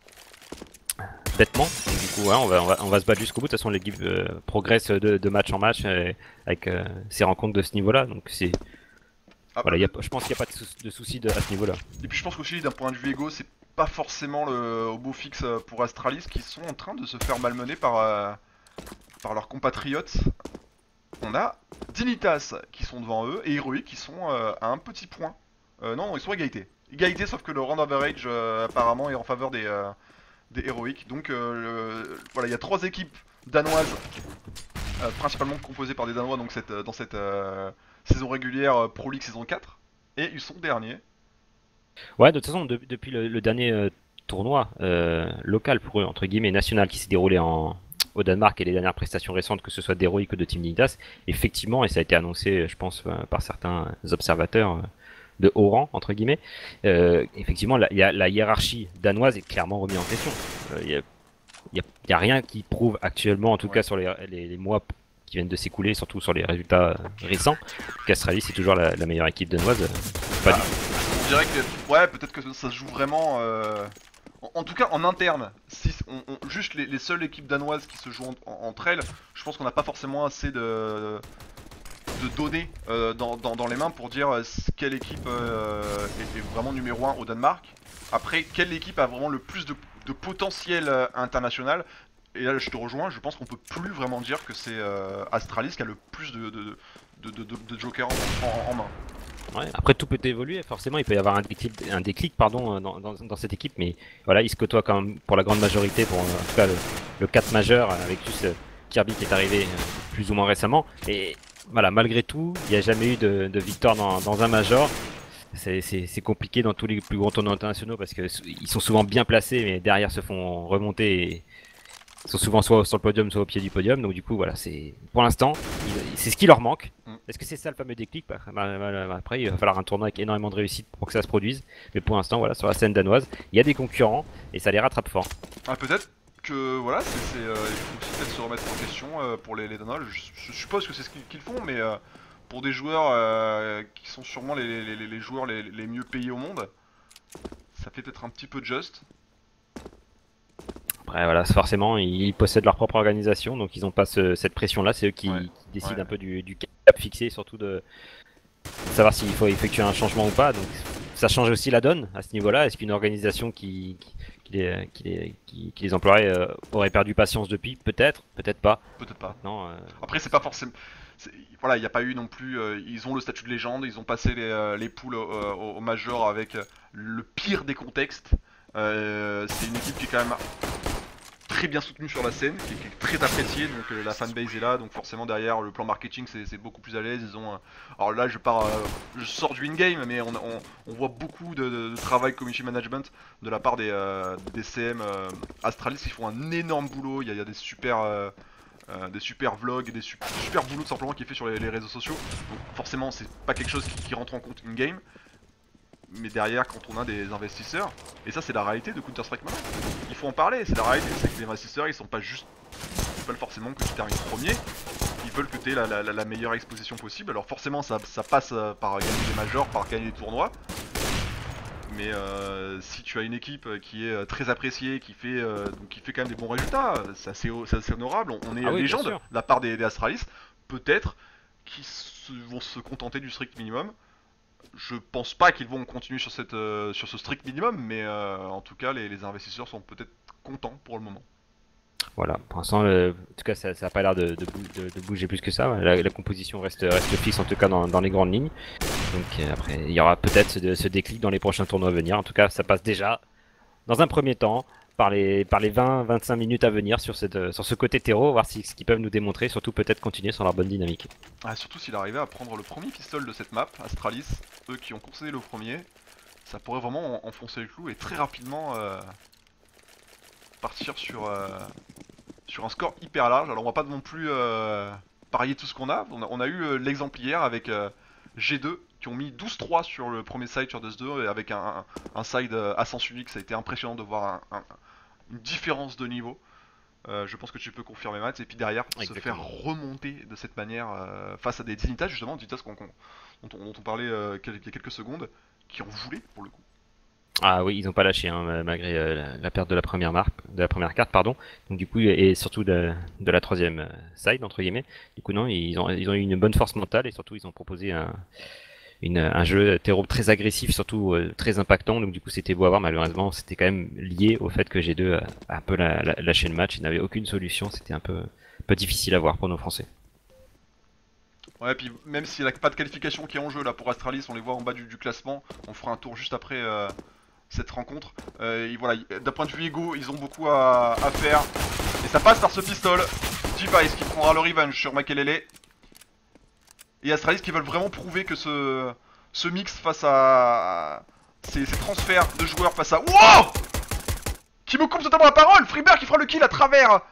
bêtement. Donc, du coup ouais, on va se battre jusqu'au bout. De toute façon l'équipe progresse de match en match avec ces rencontres de ce niveau-là, donc c'est voilà, je pense qu'il n'y a pas de souci à ce niveau-là. Et puis je pense qu'aussi d'un point de vue égo, c'est pas forcément le beau fixe pour Astralis qui sont en train de se faire malmener par leurs compatriotes. On a Dignitas qui sont devant eux et Heroic qui sont à un petit point. Non, ils sont égalité. Égalité, sauf que le round average apparemment est en faveur des Heroic. Donc voilà, il y a 3 équipes danoises, principalement composées par des Danois donc dans cette saison régulière Pro League saison 4. Et ils sont derniers. Ouais, de toute façon, depuis le dernier tournoi local pour eux, entre guillemets, national, qui s'est déroulé au Danemark et les dernières prestations récentes, que ce soit d'Heroic que de Team Dignitas, effectivement, et ça a été annoncé, je pense, par certains observateurs de haut rang, entre guillemets, effectivement, la hiérarchie danoise est clairement remise en question. Il n'y a rien qui prouve actuellement, en tout cas sur les mois qui viennent de s'écouler, surtout sur les résultats récents, qu'Astralis c'est toujours la meilleure équipe danoise. Pas du tout. Je dirais que ouais, peut-être que ça se joue vraiment en tout cas en interne. Si juste les seules équipes danoises qui se jouent entre elles, je pense qu'on n'a pas forcément assez de données dans les mains pour dire quelle équipe est vraiment numéro 1 au Danemark. Après, quelle équipe a vraiment le plus de potentiel international. Et là, je te rejoins, je pense qu'on peut plus vraiment dire que c'est Astralis qui a le plus de jokers en main. Ouais, après tout peut évoluer, forcément il peut y avoir un déclic pardon, dans cette équipe, mais voilà, ils se côtoient quand même pour la grande majorité, pour en tout cas le 4 majeur, avec juste Kirby qui est arrivé plus ou moins récemment. Et voilà, malgré tout, il n'y a jamais eu de victoire dans un major. C'est compliqué dans tous les plus grands tournois internationaux parce qu'ils sont souvent bien placés, mais derrière se font remonter. Et ils sont souvent soit sur le podium, soit au pied du podium. Donc du coup, voilà, c'est pour l'instant, c'est ce qui leur manque. Est-ce que c'est ça le fameux déclic? Après, il va falloir un tournoi avec énormément de réussite pour que ça se produise. Mais pour l'instant, voilà, sur la scène danoise, il y a des concurrents et ça les rattrape fort. Ah, peut-être que voilà, il faut aussi peut-être se remettre en question pour les Danois. Je suppose que c'est ce qu'ils font, mais pour des joueurs qui sont sûrement les joueurs les mieux payés au monde, ça fait peut-être un petit peu juste. Après, voilà, forcément, ils possèdent leur propre organisation, donc ils n'ont pas cette pression-là. C'est eux qui décident un peu du cap fixé, surtout de savoir s'il faut effectuer un changement ou pas. Donc ça change aussi la donne à ce niveau-là. Est-ce qu'une organisation qui les emploierait aurait perdu patience depuis? Peut-être, peut-être pas. Peut-être pas. Non. Après, c'est pas forcément. Voilà, il n'y a pas eu non plus. Ils ont le statut de légende, ils ont passé les poules au Major avec le pire des contextes. C'est une équipe qui est quand même très bien soutenue sur la scène, qui est très appréciée, donc la fanbase est là, donc forcément derrière le plan marketing c'est beaucoup plus à l'aise. Ils ont, alors là je sors du in-game, mais on voit beaucoup de travail community management de la part des CM Astralis qui font un énorme boulot. Il y a des super vlogs, des super boulots tout simplement qui est fait sur les réseaux sociaux. Donc forcément c'est pas quelque chose qui rentre en compte in-game. Mais derrière, quand on a des investisseurs, et ça c'est la réalité de Counter-Strike maintenant, il faut en parler, c'est la réalité, c'est que les investisseurs ils veulent forcément que tu termines premier, ils veulent que tu aies la meilleure exposition possible. Alors forcément ça passe par gagner des majors, par gagner des tournois, mais si tu as une équipe qui est très appréciée, qui fait quand même des bons résultats, c'est assez honorable, on est légende de la part des Astralis, peut-être qu'ils vont se contenter du strict minimum. Je pense pas qu'ils vont continuer sur ce strict minimum, mais en tout cas les investisseurs sont peut-être contents pour le moment. Voilà, pour l'instant, en tout cas, ça n'a pas l'air de bouger plus que ça. La composition reste fixe, en tout cas dans les grandes lignes. Donc après, il y aura peut-être ce déclic dans les prochains tournois à venir. En tout cas, ça passe déjà, dans un premier temps, par les 20-25 minutes à venir sur ce côté terreau, voir ce qu'ils peuvent nous démontrer, surtout peut-être continuer sur leur bonne dynamique. Ah, surtout s'il arrivait à prendre le premier pistol de cette map, Astralis, eux qui ont concédé le premier, ça pourrait vraiment enfoncer le clou et très rapidement partir sur un score hyper large. Alors on va pas non plus parier tout ce qu'on a. On a eu l'exemple hier avec G2 qui ont mis 12-3 sur le premier side sur Dust2 et avec un side à sens unique. Ça a été impressionnant de voir une différence de niveau. Je pense que tu peux confirmer Matt. Et puis derrière, se faire remonter de cette manière face à des Dignitas justement, Dignitas dont on parlait il y a quelques secondes, qui en voulaient pour le coup. Ah oui, ils n'ont pas lâché hein, malgré la perte de la première carte, pardon. Donc du coup et surtout de la troisième side entre guillemets. Du coup non, ils ont eu une bonne force mentale et surtout ils ont proposé un jeu terreau très agressif, surtout très impactant. Donc du coup c'était beau à voir. Malheureusement c'était quand même lié au fait que G2 a un peu lâché le match. Il n'avait aucune solution. C'était un peu difficile à voir pour nos Français. Ouais, puis même s'il n'y a pas de qualification qui est en jeu là pour Astralis, on les voit en bas du classement. On fera un tour juste après cette rencontre. Voilà, d'un point de vue ego, ils ont beaucoup à faire. Et ça passe par ce pistol. Device qui prendra le revenge sur Makelele. Et Astralis qui veulent vraiment prouver que ce mix face à ces transferts de joueurs face à... Wow, qui me coupe totalement la parole. Freebird qui fera le kill à travers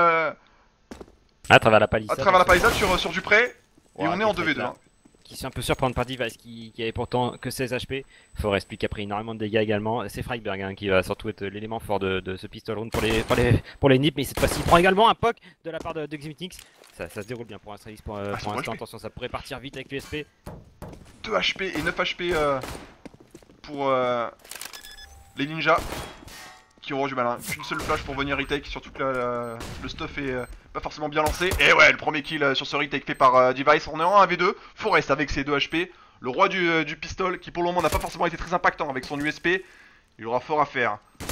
à travers la palissade. À travers la palissade sur Dupré. Et on est en 2v2. Hein. Qui se fait un peu surprendre par Device qui avait pourtant que 16 HP. Forest lui qui a pris énormément de dégâts également. C'est Freibberg hein, qui va surtout être l'élément fort de ce pistol round pour les nips. Mais cette fois-ci il prend également un poke de la part de Ximitix. Ça se déroule bien pour Astralis pour l'instant. Attention, ça pourrait partir vite avec l'USP. 2 HP et 9 HP pour les ninjas qui auront du mal. Hein. Qu'une seule flash pour venir retake, surtout que le stuff est pas forcément bien lancé. Et ouais, le premier kill sur ce retake fait par Device. On est en 1v2. Forest avec ses 2 HP. Le roi du pistol qui pour le moment n'a pas forcément été très impactant avec son USP. Il aura fort à faire.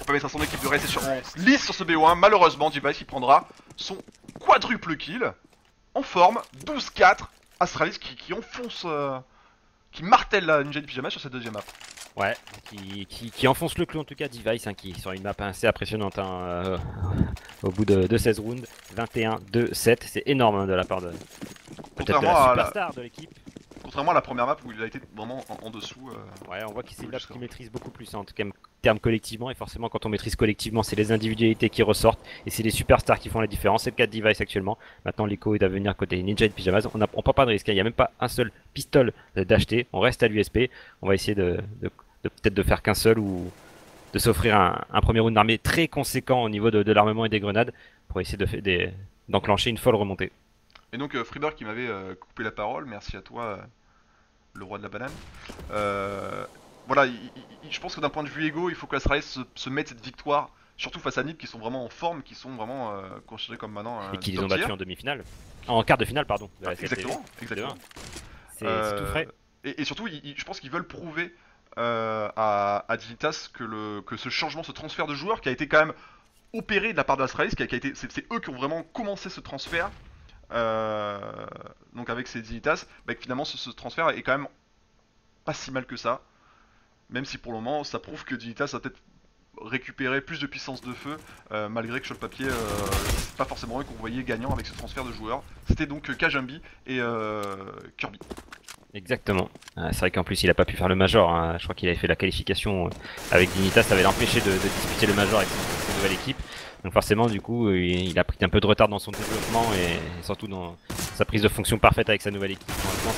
permettre à son équipe de rester en lice sur ce BO1. Malheureusement, Device il prendra son quadruple kill en forme, 12-4. Astralis qui enfonce, qui martèle la Ninja du Pyjama sur cette deuxième map. Ouais, qui enfonce le clou en tout cas, Device, hein, qui sur une map assez impressionnante hein, au bout de 16 rounds, 21-2-7, c'est énorme hein, de la part de peut-être de la superstar de l'équipe. Contrairement à la première map où il a été vraiment en dessous. Ouais, on voit qu'il c'est une map qu'il maîtrise beaucoup plus, hein, en tout cas en termes collectivement, et forcément quand on maîtrise collectivement, c'est les individualités qui ressortent, et c'est les superstars qui font la différence, c'est le cas de Device actuellement. Maintenant l'Echo est à venir côté Ninja et Pyjamas, on prend pas de risque, il n'y a même pas un seul pistol d'acheter, on reste à l'USP, on va essayer de peut-être de faire qu'un seul ou de s'offrir un premier round d'armée très conséquent au niveau de l'armement et des grenades pour essayer d'enclencher une folle remontée. Et donc Freebird qui m'avait coupé la parole, merci à toi le roi de la banane. Voilà, je pense que d'un point de vue égo, il faut que l'Astralis se mette cette victoire, surtout face à Nip qui sont vraiment en forme, qui sont vraiment considérés comme maintenant et qui les ont battus en demi-finale, en quart de finale pardon. Exactement. C'est tout frais. Et surtout, je pense qu'ils veulent prouver à Dignitas que ce changement, ce transfert de joueurs qui a été quand même opéré de la part de l'Astralis, c'est eux qui ont vraiment commencé ce transfert. Donc avec ces Dignitas, bah, finalement ce transfert est quand même pas si mal que ça. Même si pour le moment ça prouve que Dignitas a peut-être récupéré plus de puissance de feu, malgré que sur le papier c'est pas forcément eux qu'on voyait gagnant avec ce transfert de joueurs. C'était donc Kajambi et Kirby. Exactement. C'est vrai qu'en plus il a pas pu faire le Major, hein. Je crois qu'il avait fait la qualification avec Dignitas, ça avait l'empêché de disputer le Major avec sa nouvelle équipe. Donc forcément du coup il a pris un peu de retard dans son développement et surtout dans sa prise de fonction parfaite avec sa nouvelle équipe.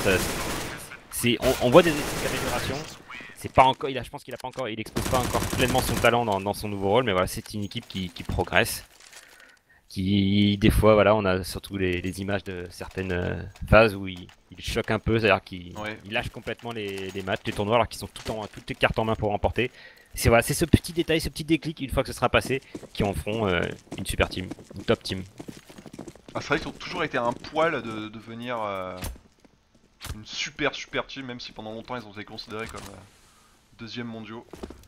On voit des améliorations. C'est pas encore, je pense qu'il expose pas encore pleinement son talent dans son nouveau rôle, mais voilà, c'est une équipe qui progresse. Qui des fois voilà, on a surtout les images de certaines phases où il choque un peu, c'est-à-dire qu'il lâche complètement les matchs, les tournois alors qu'ils sont toutes les cartes en main pour remporter. C'est voilà, c'est ce petit détail, ce petit déclic une fois que ce sera passé qui en feront une super team, une top team. Ah, c'est vrai qu'ils ont toujours été un poil de devenir une super team, même si pendant longtemps ils ont été considérés comme deuxième mondiaux.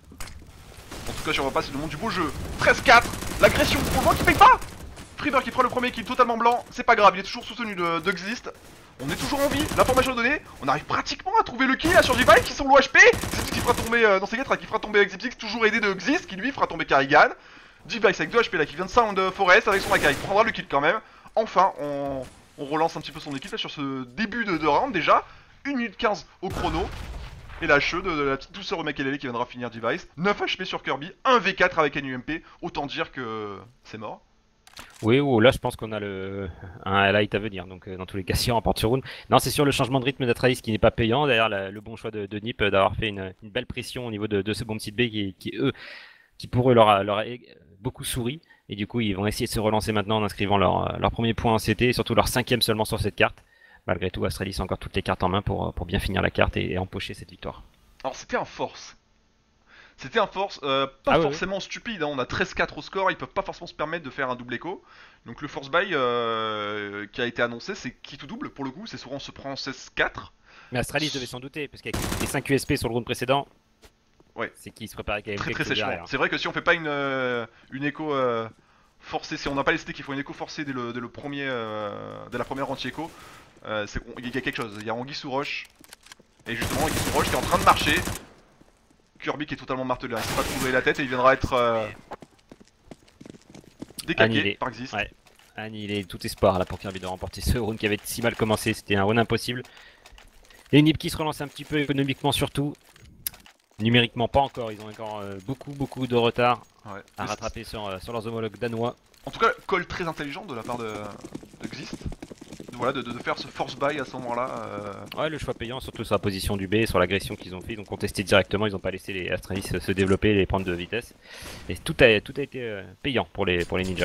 En tout cas, si on repasse, c'est le monde du beau jeu. 13-4, l'agression, on voit qu'il paye pas. Freebird qui prend le premier kill totalement blanc, c'est pas grave, il est toujours soutenu de Xist. On est toujours en vie, l'information est donnée, on arrive pratiquement à trouver le kill là sur Device qui sont low HP. C'est ce qui fera tomber dans ses guettes, qui fera tomber Xipsix, toujours aidé de Xist qui lui fera tomber Karrigan. Device avec 2 HP là qui vient de Sound Forest avec son AK, il prendra le kill quand même. Enfin, on relance un petit peu son équipe là sur ce début de round déjà. 1 minute 15 au chrono. Et la cheveux de la petite douceur au Makelele qui viendra finir Device. 9 HP sur Kirby, 1 V4 avec un UMP, autant dire que c'est mort. Oui, là je pense qu'on a un highlight à venir, donc dans tous les cas si on remporte sur round. Non, c'est sur le changement de rythme d'Astralis qui n'est pas payant, d'ailleurs le bon choix de Nip d'avoir fait une belle pression au niveau de ce bon site B qui pour eux leur a beaucoup souri, et du coup ils vont essayer de se relancer maintenant en inscrivant leur premier point en CT, et surtout leur 5ème seulement sur cette carte. Malgré tout, Astralis a encore toutes les cartes en main pour bien finir la carte et empocher cette victoire. Alors c'était un force. C'était un force, pas forcément stupide, hein. On a 13-4 au score, ils peuvent pas forcément se permettre de faire un double écho. Donc le force buy qui a été annoncé, c'est qui tout double pour le coup, c'est souvent on se prend 16-4. Mais Astralis devait s'en douter, parce qu'avec les 5 USP sur le round précédent, c'est qu'il se préparait quand même très sèchement. C'est vrai que si on fait pas une écho forcée, si on n'a pas les CT qui font une écho forcée dès la première anti-écho, il y a quelque chose, il y a Anguille sous roche. Et justement Anguille sous roche qui est en train de marcher. Kirby qui est totalement martelé, il ne sait pas trouver la tête et il viendra être décaqué par Xist. Ouais. Annihilé tout espoir là pour Kirby de remporter ce round qui avait si mal commencé, c'était un round impossible. Et Nip qui se relance un petit peu économiquement surtout. Numériquement pas encore, ils ont encore beaucoup de retard à rattraper sur leurs homologues danois. En tout cas, call très intelligent de la part de Xist. Voilà, de faire ce force buy à ce moment-là. Ouais, le choix payant, surtout sur la position du B, sur l'agression qu'ils ont fait. Ils ont contesté directement, ils n'ont pas laissé les Astralis se développer et les prendre de vitesse. Et tout a été payant pour les ninjas.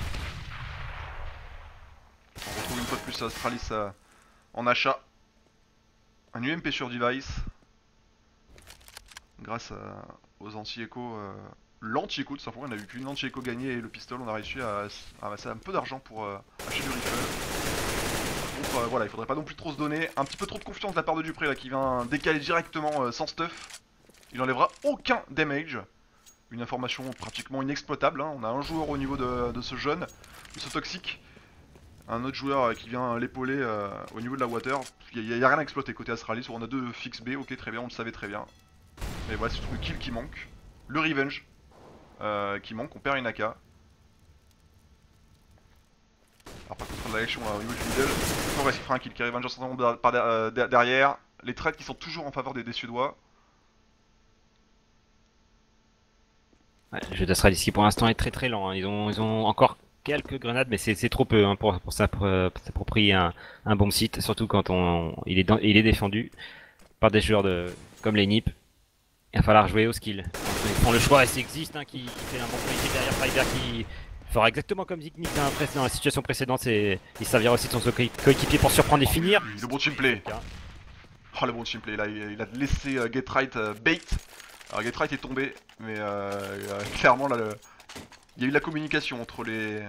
On retrouve une fois de plus Astralis en achat. Un UMP sur Device. Grâce aux anti-échos. L'anti-écho tout simplement, on a eu qu'une anti-écho gagnée et le pistol, on a réussi à amasser un peu d'argent pour acheter du rifle. Donc voilà, il faudrait pas non plus trop se donner. Un petit peu trop de confiance de la part de Dupré là qui vient décaler directement sans stuff. Il enlèvera aucun damage. Une information pratiquement inexploitable, hein. On a un joueur au niveau de ce jeune, de ce toxique. Un autre joueur qui vient l'épauler au niveau de la water. Il y a rien à exploiter côté Astralis. On a 2 fixes B, ok très bien, on le savait très bien. Mais voilà, c'est tout le kill qui manque. Le revenge qui manque, on perd une AK. Alors par contre la action au niveau du middle, Forest qui fera un kill, qui revenge en sortant par derrière. Les trades qui sont toujours en faveur des Suédois. Ouais, le jeu d'Astralis qui pour l'instant est très lent, hein. Ils ont encore quelques grenades, mais c'est trop peu, hein, pour s'approprier un bon site, surtout quand il est défendu par des joueurs comme les NiP. Il va falloir jouer au skill. Ils font le choix et c'est Exist, hein, qui fait un bon play derrière Fiber, qui fera exactement comme Zignik dans la situation précédente. Et il servira aussi de son coéquipier pour surprendre et finir. Le bon teamplay. Oh le bon teamplay, là il a laissé Get Right bait. Alors Get Right est tombé, mais clairement là il y a eu la communication entre les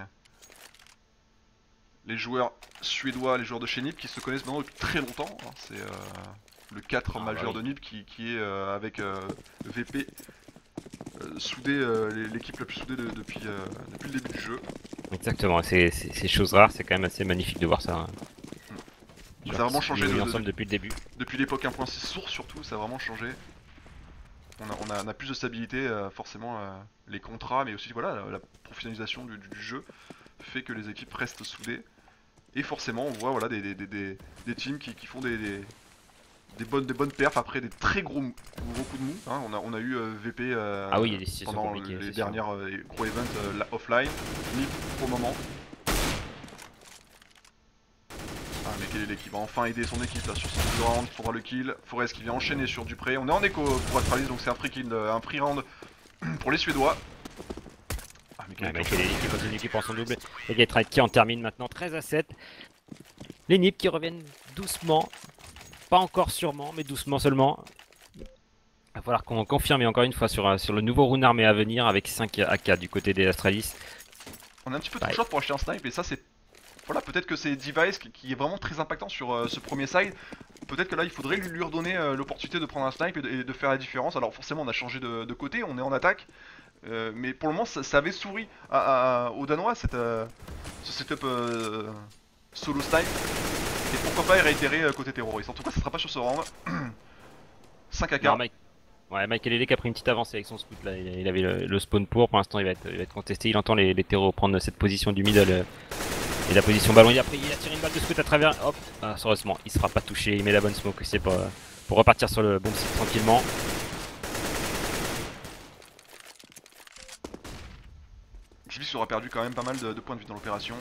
joueurs suédois, les joueurs de chez NiP qui se connaissent maintenant depuis très longtemps. Hein. C'est le 4 majeur de NiP qui est avec VP soudé, l'équipe la plus soudée depuis le début du jeu. Exactement, c'est chose rare, c'est quand même assez magnifique de voir ça. Hein. Ça a vraiment changé depuis le début. Depuis l'époque 1.6 source surtout, ça a vraiment changé. On a plus de stabilité, forcément les contrats, mais aussi voilà la professionnalisation du jeu fait que les équipes restent soudées. Et forcément on voit voilà des teams qui font des bonnes perfs après des très gros coups de mou. Hein. On a eu VP ah oui, pendant les dernières gros events offline, NiP pour le moment. Ah mais quelle est l'équipe va enfin aider son équipe là sur son deux round, il faudra le kill. Forest qui vient enchaîner sur Dupré. On est en écho pour Astralis donc c'est un free kill, un free round pour les Suédois. Ah mais qui continue, qui prend son double. Et Getright qui en termine maintenant 13-7. Les NiP qui reviennent doucement. Pas encore sûrement, mais doucement seulement. Il va falloir qu'on confirme encore une fois sur le nouveau rune armé à venir avec 5 AK du côté des Astralis. On est un petit peu trop short pour acheter un snipe et ça c'est... Voilà, peut-être que c'est Device qui est vraiment très impactant sur ce premier side. Peut-être que là il faudrait lui redonner l'opportunité de prendre un snipe et de faire la différence. Alors forcément on a changé de côté, on est en attaque. Mais pour le moment ça avait souri aux Danois ce setup solo snipe. Et pourquoi pas réitérer côté terroriste. En tout cas ça sera pas sur ce round. 5 AK. Non, Michael Elec a pris une petite avancée avec son scout là. Il avait le spawn pour l'instant il va être contesté. Il entend les terreaux prendre cette position du middle. Et la position ballon, il a tiré une balle de scout à travers. Hop, heureusement, il sera pas touché. Il met la bonne smoke aussi pour repartir sur le bon site tranquillement. Gibis aura perdu quand même pas mal de points de vue dans l'opération.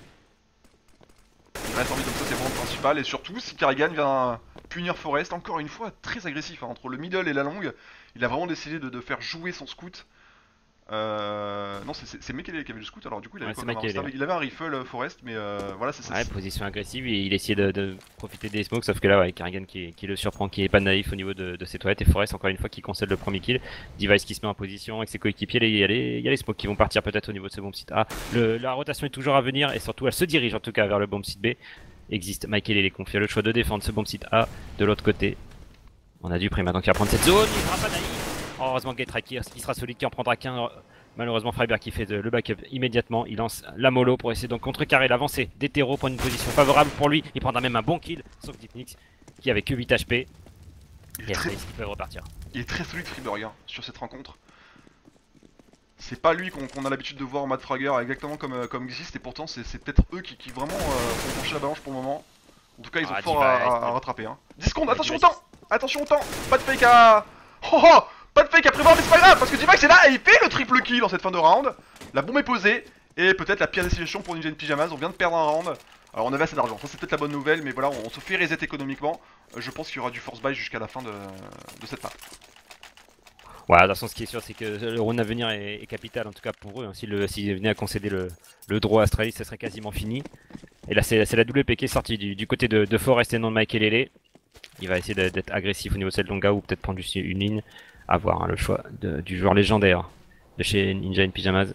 Il reste en vie comme ça, c'est vraiment le principal. Et surtout, si Carrigan vient punir Forest, encore une fois, très agressif. Hein, entre le middle et la longue, il a vraiment décidé de faire jouer son scout. Non, c'est Mekele qui avait le scout, alors du coup il avait, il avait un rifle Forest, mais voilà, c'est ça. Ouais, position agressive, il essayait de profiter des smokes, sauf que là, ouais, Carrigan qui le surprend, qui est pas naïf au niveau de ses toilettes, et Forest encore une fois qui concède le premier kill. Device qui se met en position avec ses coéquipiers, il y a les smokes qui vont partir peut-être au niveau de ce bomb site A. La rotation est toujours à venir, et surtout elle se dirige en tout cas vers le bomb site B. Existe, Michael les confie le choix de défendre ce bomb site A de l'autre côté. On a Dupré maintenant qui va prendre cette zone, il sera pas naïf. Oh, heureusement Getright qui sera solide, qui en prendra qu'un. Malheureusement Freiberg qui fait le backup immédiatement, il lance la mollo pour essayer donc contrecarrer l'avancée des terreaux, prendre une position favorable pour lui, il prendra même un bon kill, sauf Dipnix qui avait que 8 HP. Et après ils peuvent repartir. Il est très solide Freiberg hein, sur cette rencontre. C'est pas lui qu'on a l'habitude de voir en mode Fragger exactement comme Exist et pourtant c'est peut-être eux qui vraiment font pencher la balance pour le moment. En tout cas ils ont fort à rattraper hein. 10 secondes, attention au temps. Attention au temps. Pas de fake à... Oh oh, pas de fake à prévoir mais c'est pas grave parce que Divax est là et il fait le triple kill dans cette fin de round. La bombe est posée et peut-être la pire destination pour Ninja Pyjamas, on vient de perdre un round. Alors on avait assez d'argent, ça c'est peut-être la bonne nouvelle mais voilà on se fait reset économiquement. Je pense qu'il y aura du force buy jusqu'à la fin de cette map. Ouais, de toute façon, ce qui est sûr, c'est que le round à venir est capital, en tout cas pour eux. Hein. S'ils venaient à concéder le draw à Astralis, ça serait quasiment fini. Et là, c'est la WP qui est sortie du côté de Forest et non de Michael Lele. Il va essayer d'être agressif au niveau de cette longa ou peut-être prendre juste une ligne. À voir hein, le choix du joueur légendaire de chez Ninja in Pyjamas.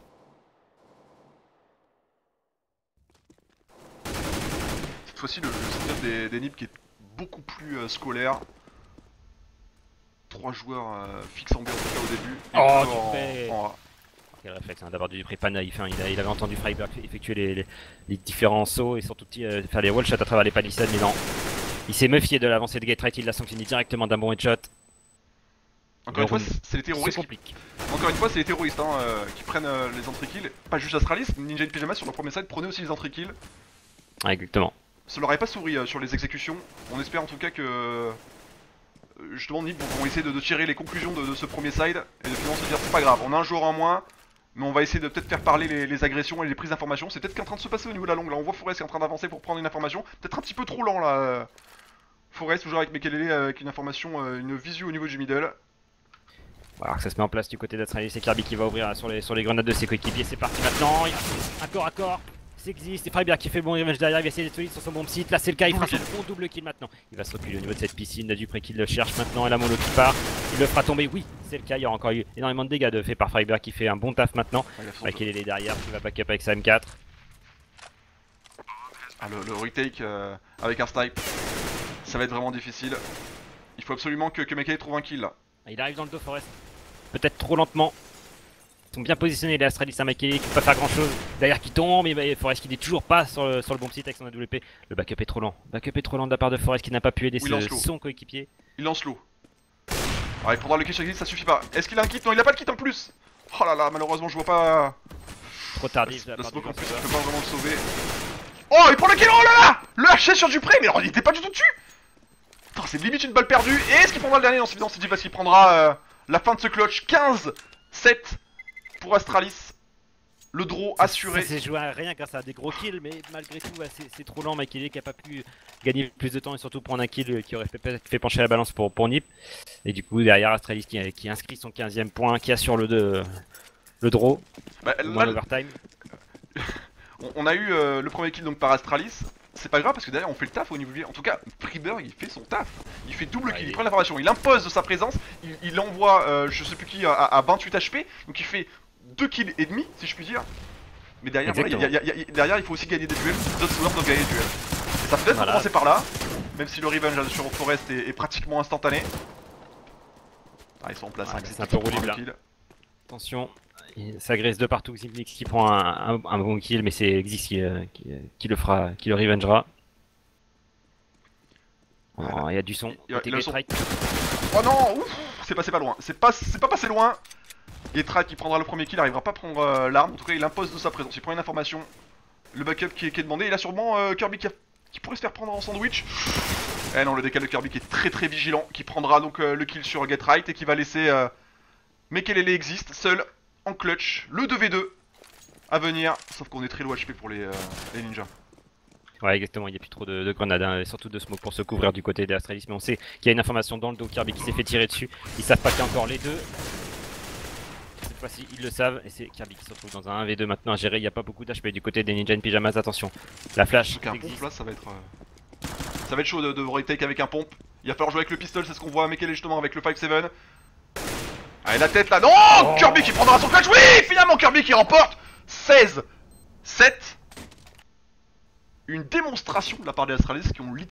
Cette fois-ci, le setup des NiP qui est beaucoup plus scolaire. 3 joueurs fixes en B en tout cas au début. Et Oh, plutôt Dupré. en A. Quel réflexe hein, d'abord du Dupré, pas naïf, hein. Il avait entendu Freiberg effectuer les différents sauts et surtout faire les wall shots à travers les palissades, mais non. Il s'est méfié de l'avancée de Gatright, il l'a sanctionné directement d'un bon headshot. Encore une fois, c'est les C'est terroristes. compliqué. Encore une fois, c'est les terroristes hein, qui prennent les entrées kills. Pas juste Astralis, Ninja in Pyjama sur le premier side prenait aussi les entrées kills. Ouais, exactement. Ça leur avait pas souri sur les exécutions. On espère en tout cas que justement Nip vont essayer de tirer les conclusions de ce premier side et de finalement se dire c'est pas grave, on a un joueur en moins, mais on va essayer de peut-être faire parler les agressions et les prises d'informations. C'est peut-être qu'en train de se passer au niveau de la longue. Là, on voit Forest qui est en train d'avancer pour prendre une information. Peut-être un petit peu trop lent là. Forest toujours avec Mekelele avec une information, une visu au niveau du middle. Voilà, ça se met en place du côté d'Astralis, c'est Kirby qui va ouvrir sur les grenades de ses coéquipiers. C'est parti maintenant, un corps à corps. Ça existe, et Freiberg qui fait le bon revenge derrière, il va essayer d'être solide sur son bon site. Là c'est le cas, il fera son bon double kill maintenant. Il va se reculer au niveau de cette piscine, là Dupré qui le cherche maintenant et la mono qui part. Il le fera tomber, oui c'est le cas, il y aura encore eu énormément de dégâts fait par Freiberg qui fait un bon taf maintenant. Makelele derrière qui va back up avec sa M4. Ah, le retake avec un snipe, ça va être vraiment difficile. Il faut absolument que Mekelele trouve un kill là. Il arrive dans le dos Forest, peut-être trop lentement. Ils sont bien positionnés les Astralis à Makelele qui peut pas faire grand chose. Derrière qui tombe, mais Forest qui n'est toujours pas sur le bon site avec son AWP. Le backup est trop lent. Backup est trop lent de la part de Forest qui n'a pas pu aider son coéquipier. Il lance l'eau. Alors il prendra le kill sur exit, ça suffit pas. Est-ce qu'il a un kit? Non, il a pas de kit en plus. Oh là là, malheureusement je vois pas. Trop tardif. La smoke en plus, il peut pas vraiment le sauver. Oh, il prend le kill, oh là là. Le haché sur Dupré, mais alors il était pas du tout dessus. Putain, c'est limite une balle perdue. Et est-ce qu'il prendra le dernier? Non, c'est évident, c'est dit parce qu'il prendra la fin de ce clutch. 15-7 pour Astralis. Le draw assuré. Ça s'est joué à rien grâce à des gros kills, mais malgré tout, c'est trop lent. Makelele qui a pas pu gagner plus de temps et surtout prendre un kill qui aurait peut-être fait pencher la balance pour Nip. Et du coup, derrière Astralis qui inscrit son 15ème point, qui assure le draw. Bah, l'overtime. On a eu le premier kill donc par Astralis. C'est pas grave parce que derrière on fait le taf au niveau du... En tout cas, Freiberg il fait son taf. Il fait double kill, il prend l'information, il impose de sa présence. Il envoie je sais plus qui à 28 HP. Donc il fait 2 kills et demi si je puis dire. Mais derrière, voilà, derrière il faut aussi gagner des duels. Les autres joueurs doivent gagner des duels. Et ça peut être commencer par là. Même si le revenge sur Forest est pratiquement instantané. Ah, ils sont en place, c'est un peu roulis là. Attention, il s'agresse de partout. Ximix qui prend un bon kill, mais c'est Exix qui le fera, qui le revengera. Oh, il y a du son. Oh non, ouf, c'est passé pas loin. C'est pas passé loin. Gatright qui prendra le premier kill, arrivera pas à prendre l'arme. En tout cas, il impose de sa présence. Il prend une information. Le backup qui est demandé. Il a sûrement Kirby qui pourrait se faire prendre en sandwich. Eh non, le décal de Kirby qui est très vigilant. Qui prendra donc le kill sur Gatright et qui va laisser Mekelele existe seul en clutch. Le 2v2 à venir. Sauf qu'on est très low HP pour les ninjas. Ouais, exactement, il n'y a plus trop de grenades, hein, et surtout de smoke pour se couvrir du côté des Astralis. Mais on sait qu'il y a une information dans le dos, Kirby qui s'est fait tirer dessus. Ils savent pas qu'il y a encore les deux. Cette fois-ci, ils le savent, et c'est Kirby qui se retrouve dans un 1v2 maintenant à gérer. Il n'y a pas beaucoup d'HP du côté des Ninja in Pyjamas, attention. La flash. Donc un pompe là, ça va être chaud de retake avec un pompe. Il va falloir jouer avec le pistol, c'est ce qu'on voit à Mekelele justement avec le 5-7. Allez, la tête là, non oh Kirby qui prendra son clutch, oui finalement Kirby qui remporte 16-7. Une démonstration de la part des Astralis qui ont littéralement